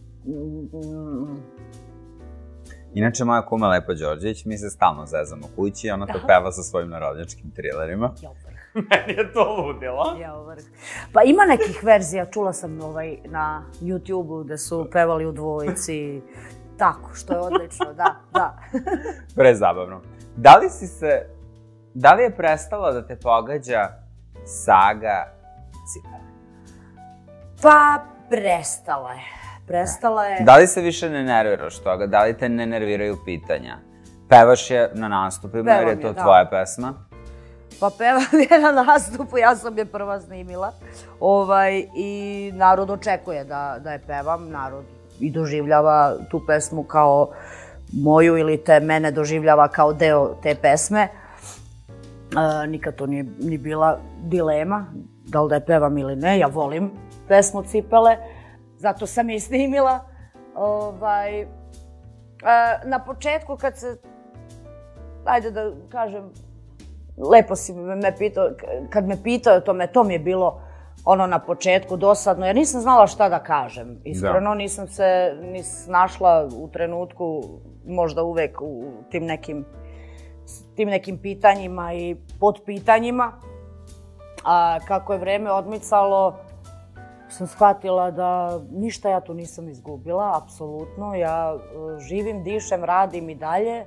Inače, moja kuma Lepa Đorđević, mi se stalno zezamo kući i ona to peva sa svojim narodnjačkim trilerima. Jao vrh. Meni je to ludilo. Jao vrh. Pa ima nekih verzija, čula sam na YouTube-u gde su pevali u dvojici, tako, što je odlično, da, da. Prezabavno. Da li si se, da li je prestala da te pogađa saga cipele? Pa, prestala je. Prestala je... Da li se više ne nerviraš toga? Da li te ne nerviraju pitanja? Pevaš je na nastupima jer je to tvoja pesma? Pa pevam je na nastupu, ja sam je prva snimila. I narod očekuje da je pevam, narod i doživljava tu pesmu kao moju ili te mene doživljava kao deo te pesme. Nikad to nije ni bila dilema, da li da je pevam ili ne, ja volim pesmu Cipele. zato sam je i snimila. Ovaj, na početku kad se, ajde da kažem, lepo si me pitao, kad me pitao to me, to mi je bilo ono na početku dosadno, jer nisam znala šta da kažem. Iskreno nisam se ni snašla u trenutku, možda uvek u tim nekim, tim nekim pitanjima i podpitanjima. A kako je vreme odmicalo, sam shvatila da ništa ja tu nisam izgubila, apsolutno. Ja živim, dišem, radim i dalje.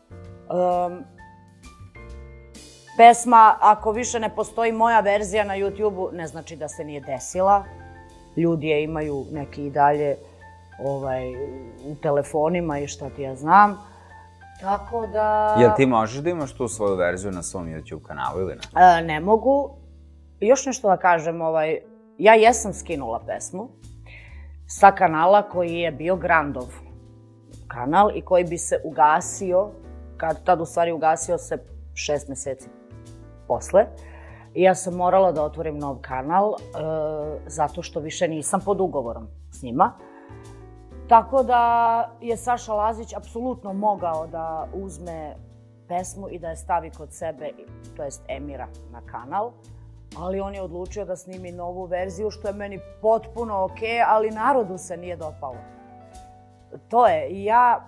Pesma, ako više ne postoji moja verzija na YouTube-u, ne znači da se nije desila. Ljudi je imaju neki i dalje u telefonima i šta ti ja znam. Tako da... Jel ti možeš da imaš tu svoju verziju na svom YouTube kanalu ili ne? Ne mogu. Još nešto da kažem, ja jesam skinula pesmu sa kanala koji je bio Grandov kanal i koji bi se ugasio, kad tad u stvari ugasio se šest meseci posle. I ja sam morala da otvorim nov kanal zato što više nisam pod ugovorom s njima. Tako da je Saša Lazić apsolutno mogao da uzme pesmu i da je stavi kod sebe, to jest Emira, na kanal. Ali on je odlučio da snimi novu verziju, što je meni potpuno okej, ali narodu se nije dopalo. To je. I ja...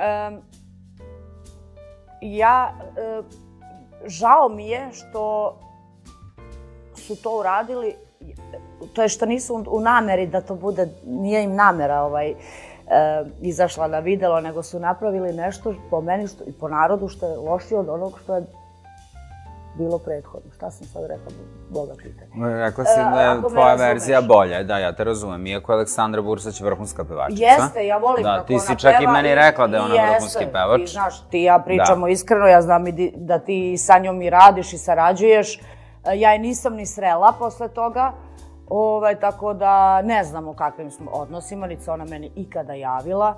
Ja... Žao mi je što su to uradili, to je što nisu u nameri da to bude, nije im namera izašla na videlo, nego su napravili nešto po meni i po narodu što je lošije od onog što je bilo prethodno. Šta sam sad rekla? Boga pitanje. Rekla si da je tvoja verzija bolja, da, ja te razumem. Iako je Aleksandra Bursać vrhunska pevačica. Jeste, ja volim kako ona peva. Da, ti si čak i meni rekla da je ona vrhunski pevač. Ti znaš, ti ja pričamo iskreno, ja znam da ti sa njom i radiš i sarađuješ. Ja je nisam ni srela posle toga, tako da ne znam o kakvim smo odnosima, niti se ona meni ikada javila.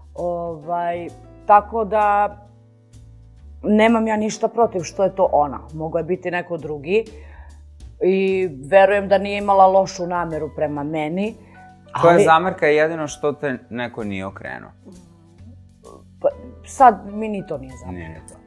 Tako da... Nemam ja ništa protiv što je to ona. Mogo je biti neko drugi. I verujem da nije imala lošu nameru prema meni. Koja zamerka je jedino što te neko nije okrenuo? Sad mi ni to nije zamerka. Nije to.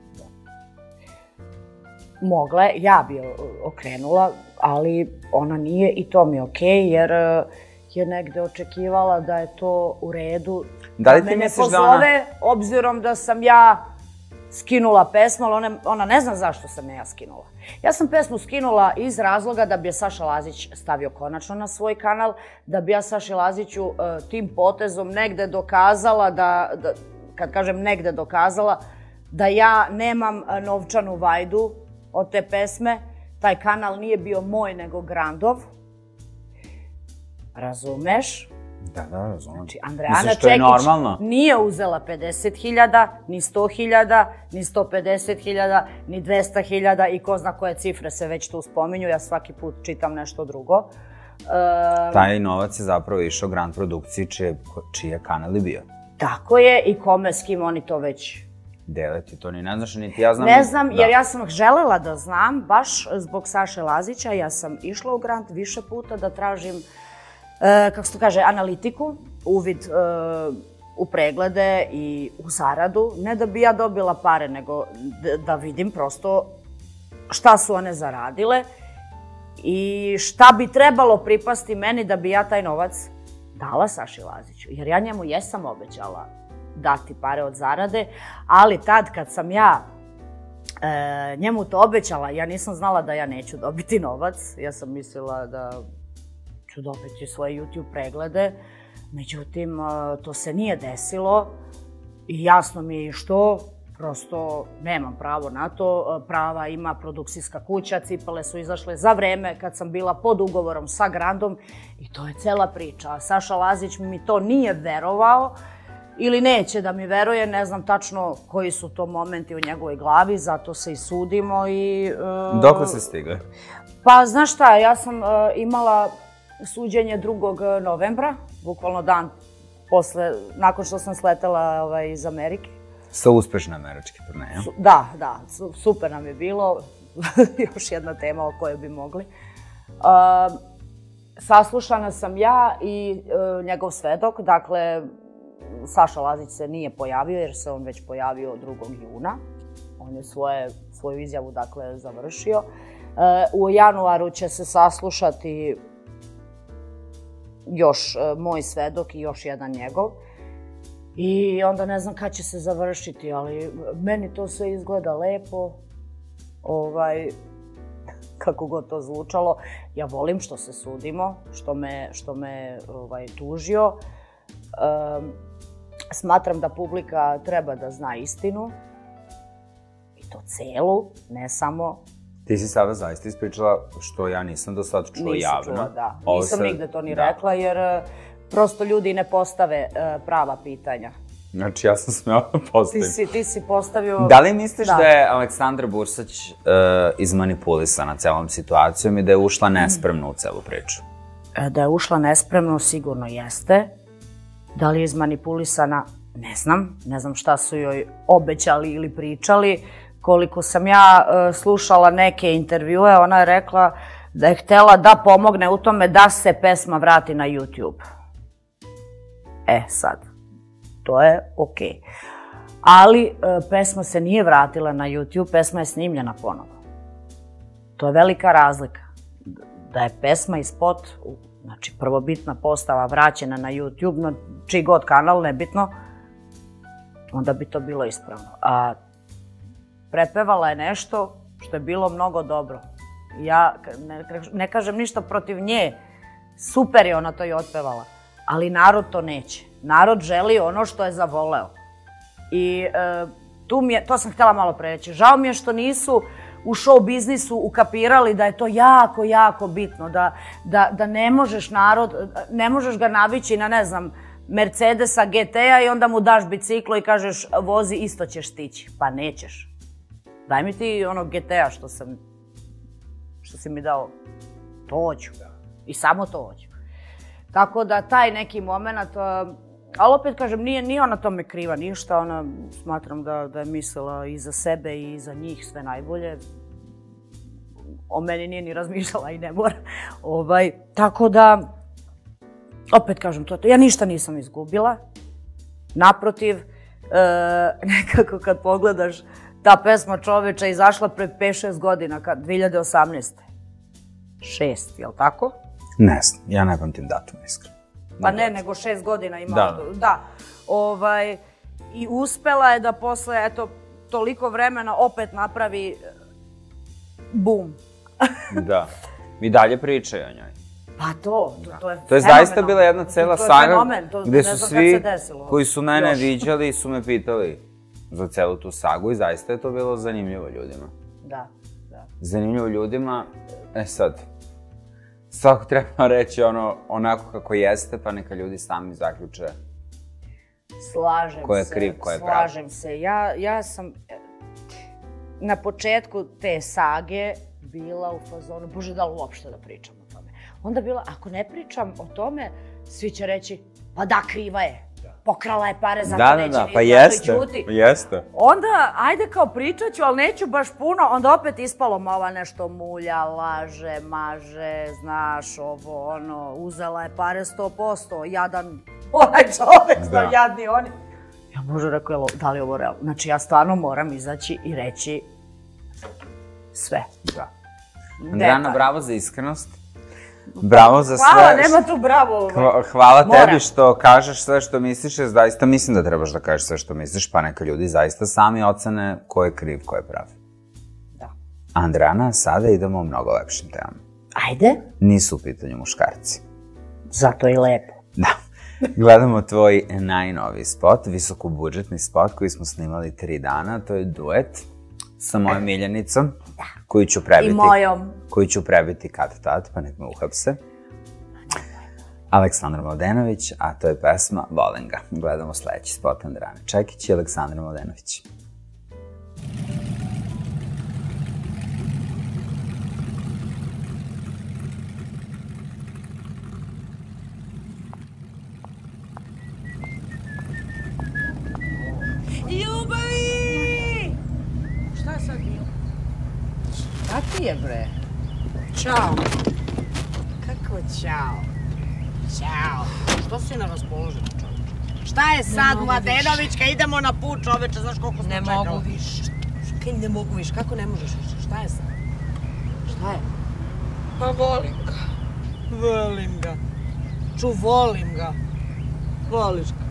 Mogla je, ja bi je okrenula, ali ona nije i to mi je okej, jer je negde očekivala da je to u redu. Da li ti misliš da ona... Da me pozove, obzirom da sam ja skinula pesmu, ali ona ne zna zašto sam ja skinula. Ja sam pesmu skinula iz razloga da bi je Saša Lazić stavio konačno na svoj kanal, da bi ja Saši Laziću tim potezom negde dokazala, da, kad kažem negde dokazala, da ja nemam novčanu vajdu od te pesme. Taj kanal nije bio moj, nego Grandov. Razumeš? Da, da, razumem. Znači, Andreana Čekić nije uzela pedeset hiljada, ni sto hiljada, ni sto pedeset hiljada, ni dvesta hiljada i ko zna koje cifre se već tu spominju. Ja svaki put čitam nešto drugo. Taj novac je zapravo išao Grand produkciji čiji je kanal i bio. Tako je, i kome, s kim oni to već... Dele ti to ni ne znaš, niti ja znam... Ne znam, jer ja sam želela da znam, baš zbog Saše Lazića. Ja sam išla u Grand više puta da tražim, kako se to kaže, analitiku, uvid u preglede i u zaradu. Ne da bi ja dobila pare, nego da vidim prosto šta su one zaradile i šta bi trebalo pripasti meni da bi ja taj novac dala Saši Laziću. Jer ja njemu jesam obećala dati pare od zarade, ali tad kad sam ja njemu to obećala, ja nisam znala da ja neću dobiti novac. Ja sam mislila da ću dobiti svoje YouTube preglede. Međutim, to se nije desilo i jasno mi je što. Prosto nemam pravo na to. Prava ima produkcijska kuća, cipele su izašle za vreme kad sam bila pod ugovorom sa Grandom i to je cela priča. Saša Lazić mi to nije verovao ili neće da mi veruje, ne znam tačno koji su to momenti u njegovoj glavi, zato se i sudimo i... Dok se stigle? Pa, znaš šta, ja sam imala suđenje drugog novembra, bukvalno dan posle, nakon što sam sletela iz Amerike. Sa uspešne američke turneje. Da, da, super nam je bilo. Još jedna tema o kojoj bi mogli. saslušana sam ja i njegov svedok, dakle, Saša Lazić se nije pojavio jer se on već pojavio drugog juna. On je svoje, svoju izjavu, dakle, završio. U januaru će se saslušati još moj svedok i još jedan njegov. I onda ne znam kad će se završiti, ali meni to sve izgleda lepo. Ovaj, kako god to zvučalo. Ja volim što se sudimo, što me, što me ovaj, tužio. Um, smatram da publika treba da zna istinu. I to celu, ne samo... Ti si sada zaista ispričala što ja nisam do sad čuo javno. Nisam čula, da. Nisam nigde to ni rekla, jer prosto ljudi ne postave prava pitanja. Znači, ja sam smela da postavim. Ti si postavio... Da li misliš da je Aleksandra Bursać izmanipulisana celom situacijom i da je ušla nespremno u celu priču? Da je ušla nespremno, sigurno jeste. Da li je izmanipulisana, ne znam. Ne znam šta su joj obećali ili pričali. Koliko sam ja slušala neke intervjue, ona je rekla da je htela da pomogne u tome da se pesma vrati na YouTube. E, sad, to je okej. Ali pesma se nije vratila na YouTube, pesma je snimljena ponovo. To je velika razlika. Da je pesma i spot, znači prvobitna postava vraćena na YouTube, na čiji god kanal, nebitno, onda bi to bilo ispravno. A prepevala je nešto što je bilo mnogo dobro. Ja ne kažem ništa protiv nje, super je ona to i otpevala, ali narod to neće. Narod želi ono što je zavoleo. I tu mi je, to sam htjela malo preći, žao mi je što nisu u show biznisu ukapirali da je to jako, jako bitno, da ne možeš narod, ne možeš ga navići na, ne znam, Mercedesa G T-a i onda mu daš biciklo i kažeš vozi, isto ćeš stići. Pa nećeš. Daj mi ti onog G T-a što sam, što si mi dao. To hoću. I samo to hoću. Tako da taj neki moment, ali opet kažem, nije ona tome kriva ništa, ona smatram da je mislila i za sebe i za njih sve najbolje. O meni nije ni razmišljala i ne mora. Tako da, opet kažem to, ja ništa nisam izgubila. Naprotiv, nekako kad pogledaš, ta pesma čoveča izašla pre pet šest godina, dve hiljade osamnaeste. Šest, jel' tako? Ne znam, ja ne pamtim datum, iskreno. Pa ne, nego šest godina imala. Da. I uspela je da posle, eto, toliko vremena opet napravi bum. Da. I dalje pričaju o njoj. Pa to, to je fenomenalno. To je zaista bila jedna cela saga gde su svi koji su mene viđali su me pitali za celu tu sagu i zaista je to bilo zanimljivo ljudima. Da, da. Zanimljivo ljudima. E sad, svako treba reći ono onako kako jeste, pa neka ljudi sami zaključe ko je kriv, ko je prav. Slažem se. Ja sam na početku te sage bila u fazonu, bože, da li uopšte da pričam o tome. Onda bila, ako ne pričam o tome, svi će reći, pa da, kriva je. Pokrala je pare, zato neće ni čuti. Pa jeste. Onda, ajde kao pričat ću, ali neću baš puno, onda opet ispalo ova nešto mulja, laže, maže, znaš, ovo, ono, uzela je pare sto posto, jadan onaj čovek, znam, jadni oni. Ja bože, rekao, da li je ovo realno? Znači, ja stvarno moram izaći i reći sve. Da. Andrijana, bravo za iskrenost. Bravo za sve. Hvala, nema tu bravo. Hvala tebi što kažeš sve što misliš, jer zaista mislim da trebaš da kažeš sve što misliš, pa neka ljudi zaista sami ocene ko je kriv, ko je prav. Da. Andrijana, sada idemo u mnogo lepšim temama. Ajde. Nisu u pitanju muškarci. Zato je lepo. Da. Gledamo tvoj najnoviji spot, visokobudžetni spot koji smo snimali tri dana, to je duet sa mojom Miljanicom. Koju ću prebiti. I mojom. Koju ću prebiti kad tad, pa nek me uhapse. Aleksandra Mladenović, a to je pesma Volim ga. Gledamo sledeći spot Andrijane Čekić i Aleksandra Mladenović. Ljubavi! Šta je sad bilo? Šta ti je, bre? Ćao. Kako rekao ćao. Ćao. Što si na raspoloženju, čoveče? Šta je sad, Mladenovićka? Idemo na put, čoveče, znaš koliko smo čekali? Ne mogu više. Kaj ne mogu više? Kako ne možeš više? Šta je sad? Šta je? Pa volim ga. Volim ga. Ču, volim ga. Voliš ga.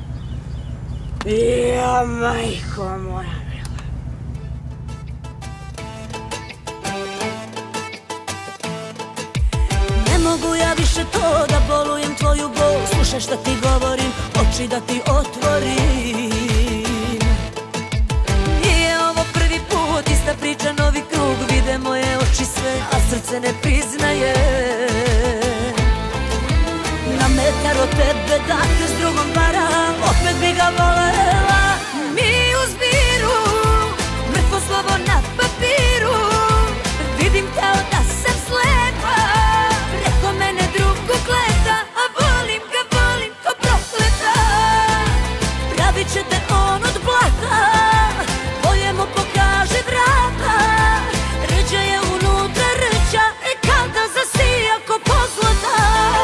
Ja, majko moja mila. Ne mogu ja više to da bolujem tvoju bol. Slušaj šta ti govorim, oči da ti otvorim. Nije ovo prvi put, ista priča, novi krug. Vide moje oči sve, a srce ne priznaje. Na metar od tebe da te s drugom param, opet bi ga volela. Mi u zbiru, mrtvo slovo na papiru. Vidim kao da sam slepa, preko mene drugu gleda. A volim ga, volim ko prokleta. Pravit će te on od blata, bolje mu pokaže vrata. Rđa je unutra rđa, e kao da zasija ko pozlata.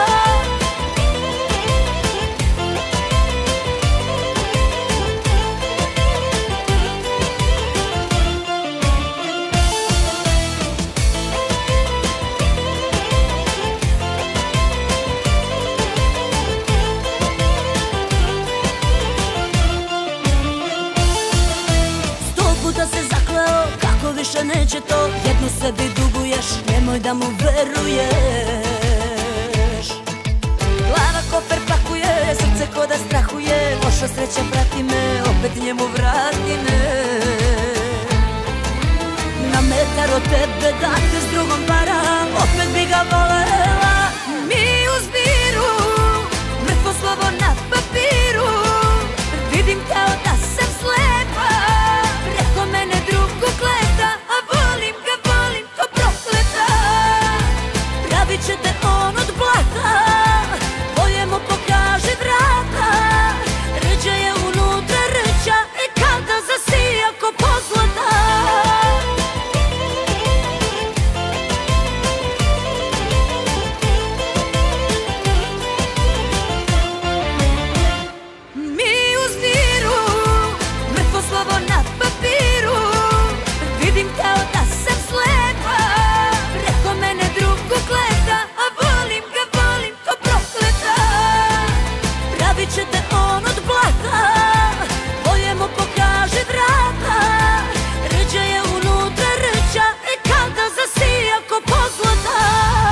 Više neće to, jednu sebi duguješ, nemoj da mu veruješ. Glava koper pakuje, srce ko da strahuje, loša sreća prati me, opet njemu vrati me. Na metar od tebe da te s drugom param, opet bi ga volela. Mi u zbiru, mrtvo slovo na papiru. Vidim kao da sam slepa, preko mene drugu gleda. A volim ga, volim ko prokleta. Pravit će te on od blata, bolje mu pokaže vrata. Rđa je unutra rđa, e kao da zasija ko pozlata. Mi u zbiru, mrtvo slovo na papiru. Vidim kao da sam slepa, preko mene drugu gleda. A volim ga, volim ko prokleta. Pravit će te on od blata, bolje mu pokaže vrata. Rđa je unutra rđa, e kao da zasija ko pozlata.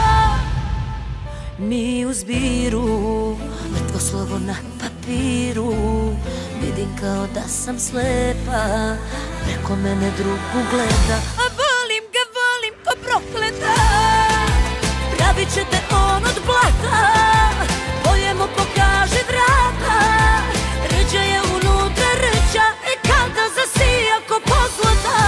Mi u zbiru, mrtvo slovo na papiru. Vidim kao da sam slepa, preko mene drugu gleda. A volim ga, volim ko prokleta. Pravit će te on od blata, bolje mu pokaže vrata. Rđa je unutra rđa, e kao da zasija ko pozlata.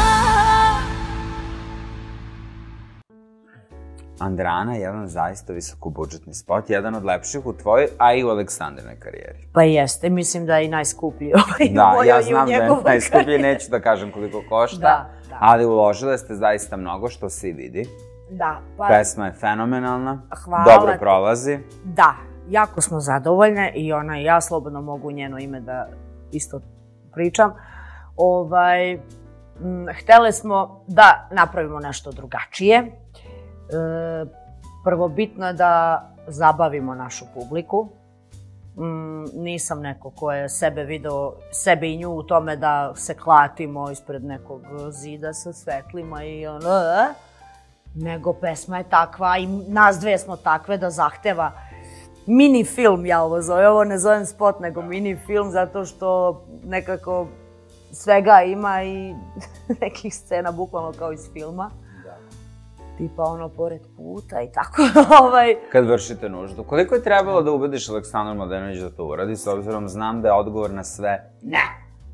Andrana, jedan zaista visokobudžetni spot, jedan od lepših u tvojoj, a i u Aleksandrinoj karijeri. Pa jeste, mislim da je i najskuplji ovaj u Da, mojoj ja i u znam da je njegovoj najskuplji, karijeri. neću da kažem koliko košta, Da, da. ali uložile ste zaista mnogo, što se i vidi. Da, pa Pesma je fenomenalna, Hvala dobro ti. prolazi. da, jako smo zadovoljne i ona i ja slobodno mogu u njeno ime da isto pričam. Ovaj, m, htele smo da napravimo nešto drugačije. E, prvo bitno je da zabavimo našu publiku. Mm, nisam neko ko je sebe video, sebe i nju u tome da se klatimo ispred nekog zida sa svetlima i ono, e, nego pesma je takva i nas dve smo takve da zahteva mini film, ja ovo zove, ovo ne zovem spot, nego mini film, zato što nekako svega ima i nekih scena bukvalno kao iz filma. Tipa ono pored puta i tako. ovaj... Kad vršite nuždu. Koliko je trebalo da ubediš Aleksandru Mladenović da to uradi, s obzirom znam da je odgovor na sve ne?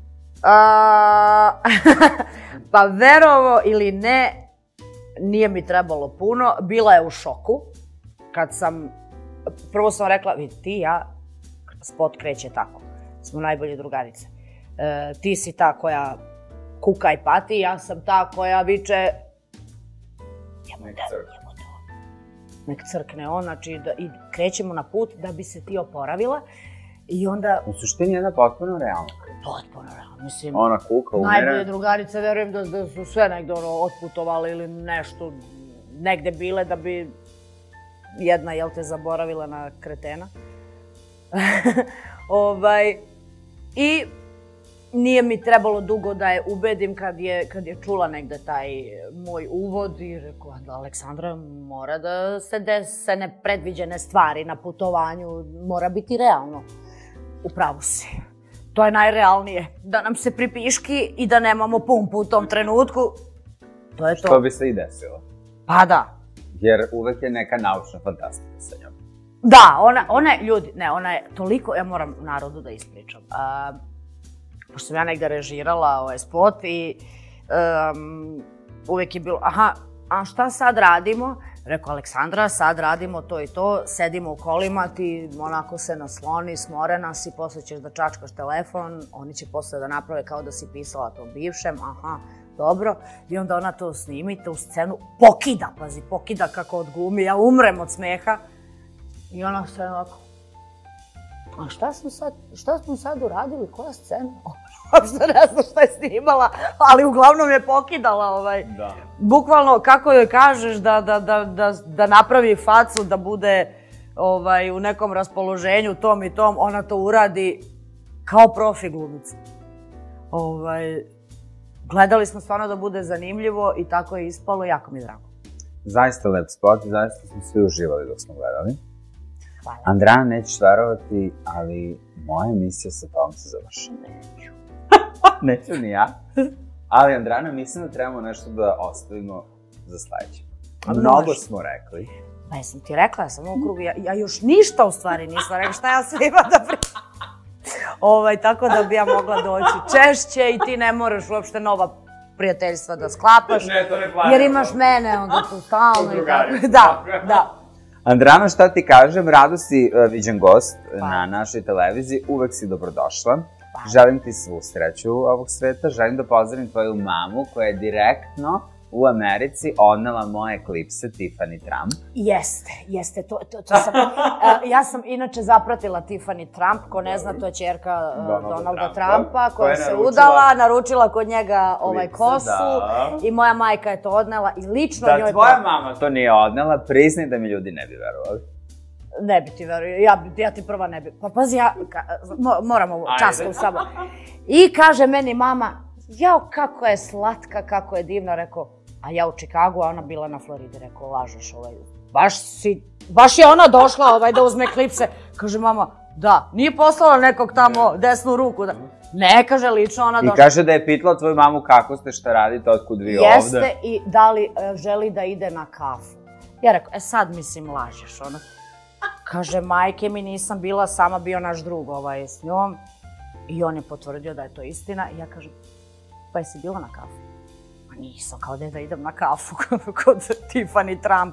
A, pa verovo ili ne, nije mi trebalo puno. Bila je u šoku. Kad sam, prvo sam rekla, vidi ti i ja, spot kreće tako. Smo najbolje drugarice. E, ti si ta koja kuka i pati, ja sam ta koja viče Jemo da, jemo to. nek crkne on, znači da, i krećemo na put da bi se ti oporavila. I onda... U suštini jedna potpuno realna. Potpuno realna, mislim... Ona kuka, umire. Najbolje drugarice, verujem da, da su sve negde ono, otputovali ili nešto, negde bile da bi jedna, jel te, zaboravila na kretena. ovaj, I nije mi trebalo dugo da je ubedim kad je, kad je čula negde taj moj uvod i rekla da Aleksandra mora da se dese nepredviđene stvari na putovanju, mora biti realno. Upravo si. To je najrealnije. Da nam se pripiški i da nemamo pumpu u tom trenutku. To je to. Što bi se i desilo. Pa da. Jer uvek je neka naučna fantastika sa njom. Da, ona, ona je, ljudi, ne, ona je toliko, ja moram narodu da ispričam. Uh, pošto sam ja negde režirala ovaj spot i um, uvek je bilo, aha, a šta sad radimo? Rekao, Aleksandra, sad radimo to i to, sedimo u kolima, ti onako se nasloni, smore nas i posle ćeš da čačkaš telefon, oni će posle da naprave kao da si pisala tom bivšem, aha, dobro. I onda ona to snimi, tu scenu pokida, pazi, pokida kako od glumi, ja umrem od smeha. I ona se onako, a šta smo sad, šta smo sad uradili, koja scena? Uopšte ne znam šta je snimala, ali uglavnom je pokidala, ovaj, da. Bukvalno, kako joj kažeš da, da, da, da, da napravi facu, da bude ovaj, u nekom raspoloženju tom i tom, ona to uradi kao profi glumica. Ovaj, gledali smo stvarno da bude zanimljivo i tako je ispalo, jako mi je drago. Zaista lep spot i zaista smo svi uživali dok smo gledali. Hvala. Andrana, nećeš verovati, ali moja emisija sa tobom se završi. Neću. Neću ni ja. Ali, Andrana, mislim da trebamo nešto da ostavimo za sledeće. Mnogo smo rekli. Pa jesam ti rekla, ja sam u krugu, ja, ja još ništa u stvari nisam rekla, šta ja sve ima da pričam. Ovaj, tako da bi ja mogla doći češće i ti ne moraš uopšte nova prijateljstva da sklapaš. Ne, to ne plaćam. Jer imaš mene onda tu stalno i tako. Da, da. Andrana, šta ti kažem, rado si uh, viđen gost pa. na našoj televiziji, uvek si dobrodošla. Pa. Želim ti svu sreću ovog sveta, želim da pozdravim tvoju mamu koja je direktno u Americi odnela moje klipse Tiffany Trump. Jeste, jeste, to, to, to sam, uh, ja sam inače zapratila Tiffany Trump, ko ne zna, to je ćerka uh, Donalda, Donalda Trumpa, Trumpa koja se naručila, udala, naručila kod njega ovaj klipse, kosu da. I moja majka je to odnela i lično da, njoj... Da, tvoja mama to nije odnela, priznaj da mi ljudi ne bi verovali. Ne bi ti veruju, ja, ja ti prva ne bi. Pa pazi, ja, ka, mo, moram ovo časku samo. I kaže meni mama, jao, kako je slatka, kako je divna, rekao, a ja u Čikagu, a ona bila na Floridi, rekao, lažeš, ovaj, baš si, baš je ona došla ovaj, da uzme klipse. Kaže mama, da, nije poslala nekog tamo desnu ruku, da. Ne, kaže, lično ona došla. I kaže da je pitala tvoju mamu kako ste, šta radite, otkud vi ovde. Jeste, i da li e, želi da ide na kafu. Ja rekao, e sad mislim lažeš, ona. Kaže, majke mi nisam bila, sama bio naš drug ovaj, s njom. I on je potvrdio da je to istina. I ja kažem, pa jesi bila na kafu? Pa nisam, kao da je da idem na kafu kod Tiffany Trump.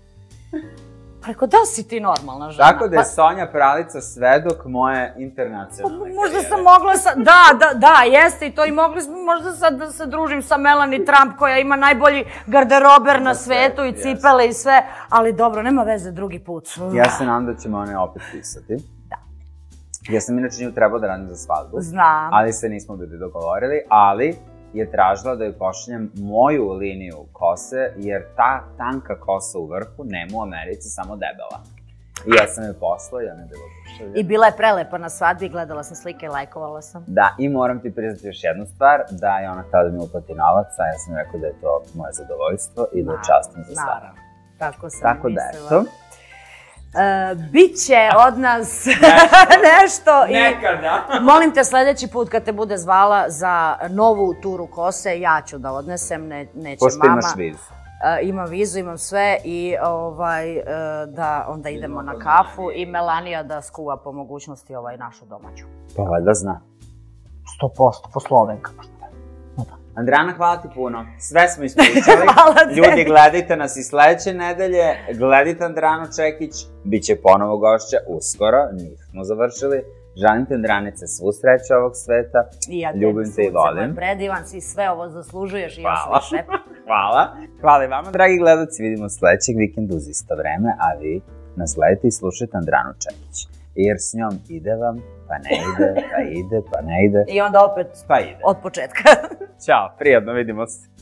Pa rekao, da si ti normalna žena? Tako da je Sonja Pralica svedok moje internacionalne karijere. Možda sam mogla sa... Da, da, da, jeste i to i mogli smo možda sad da se družim sa Melanie Trump koja ima najbolji garderober na svetu i cipele i sve, ali dobro, nema veze drugi put. Ja se nadam da ćemo one opet pisati. Da. Ja sam inače nju trebao da radim za svadbu. Znam. Ali se nismo bili dogovorili, ali je tražila da joj pošaljem moju liniju kose, jer ta tanka kosa u vrhu nema u Americi, samo debela. I ja sam je poslao i ona je bila pošalja. I bila je prelepa na svadbi, gledala sam slike i lajkovala sam. Da, i moram ti priznati još jednu stvar, da je ona htela da mi uplati novac, a ja sam rekao da je to moje zadovoljstvo i da je častim za svadbu. Naravno, tako sam tako mislila. Tako da, eto. Uh, Biće od nas nešto i nekada. Molim te sledeći put kad te bude zvala za novu turu kose, ja ću da odnesem, ne, neće Pošto mama. Pošto imaš vizu. Uh, imam vizu, imam sve i ovaj, uh, da onda idemo na kafu i Melanija da skuva po mogućnosti ovaj našu domaću. Pa valjda zna. sto posto, po Slovenka. Andrana, hvala ti puno. Sve smo ispričali. Ljudi, gledajte nas i sledeće nedelje. Gledajte Andranu Čekić. Biće ponovo gošća uskoro. Nismo završili. Želim ti, Andranice, svu sreću ovog sveta. I ja ljubim te i volim. Moj predivan si, sve ovo zaslužuješ i još više. Hvala. Hvala i vama, dragi gledalci. Vidimo sledećeg vikenda uz isto vreme, a vi nas gledajte i slušajte Andranu Čekić. Jer s njom ide vam, pa ne ide, pa ide, pa ne ide. I onda opet pa ide. Od početka. Ćao, prijatno, vidimo se.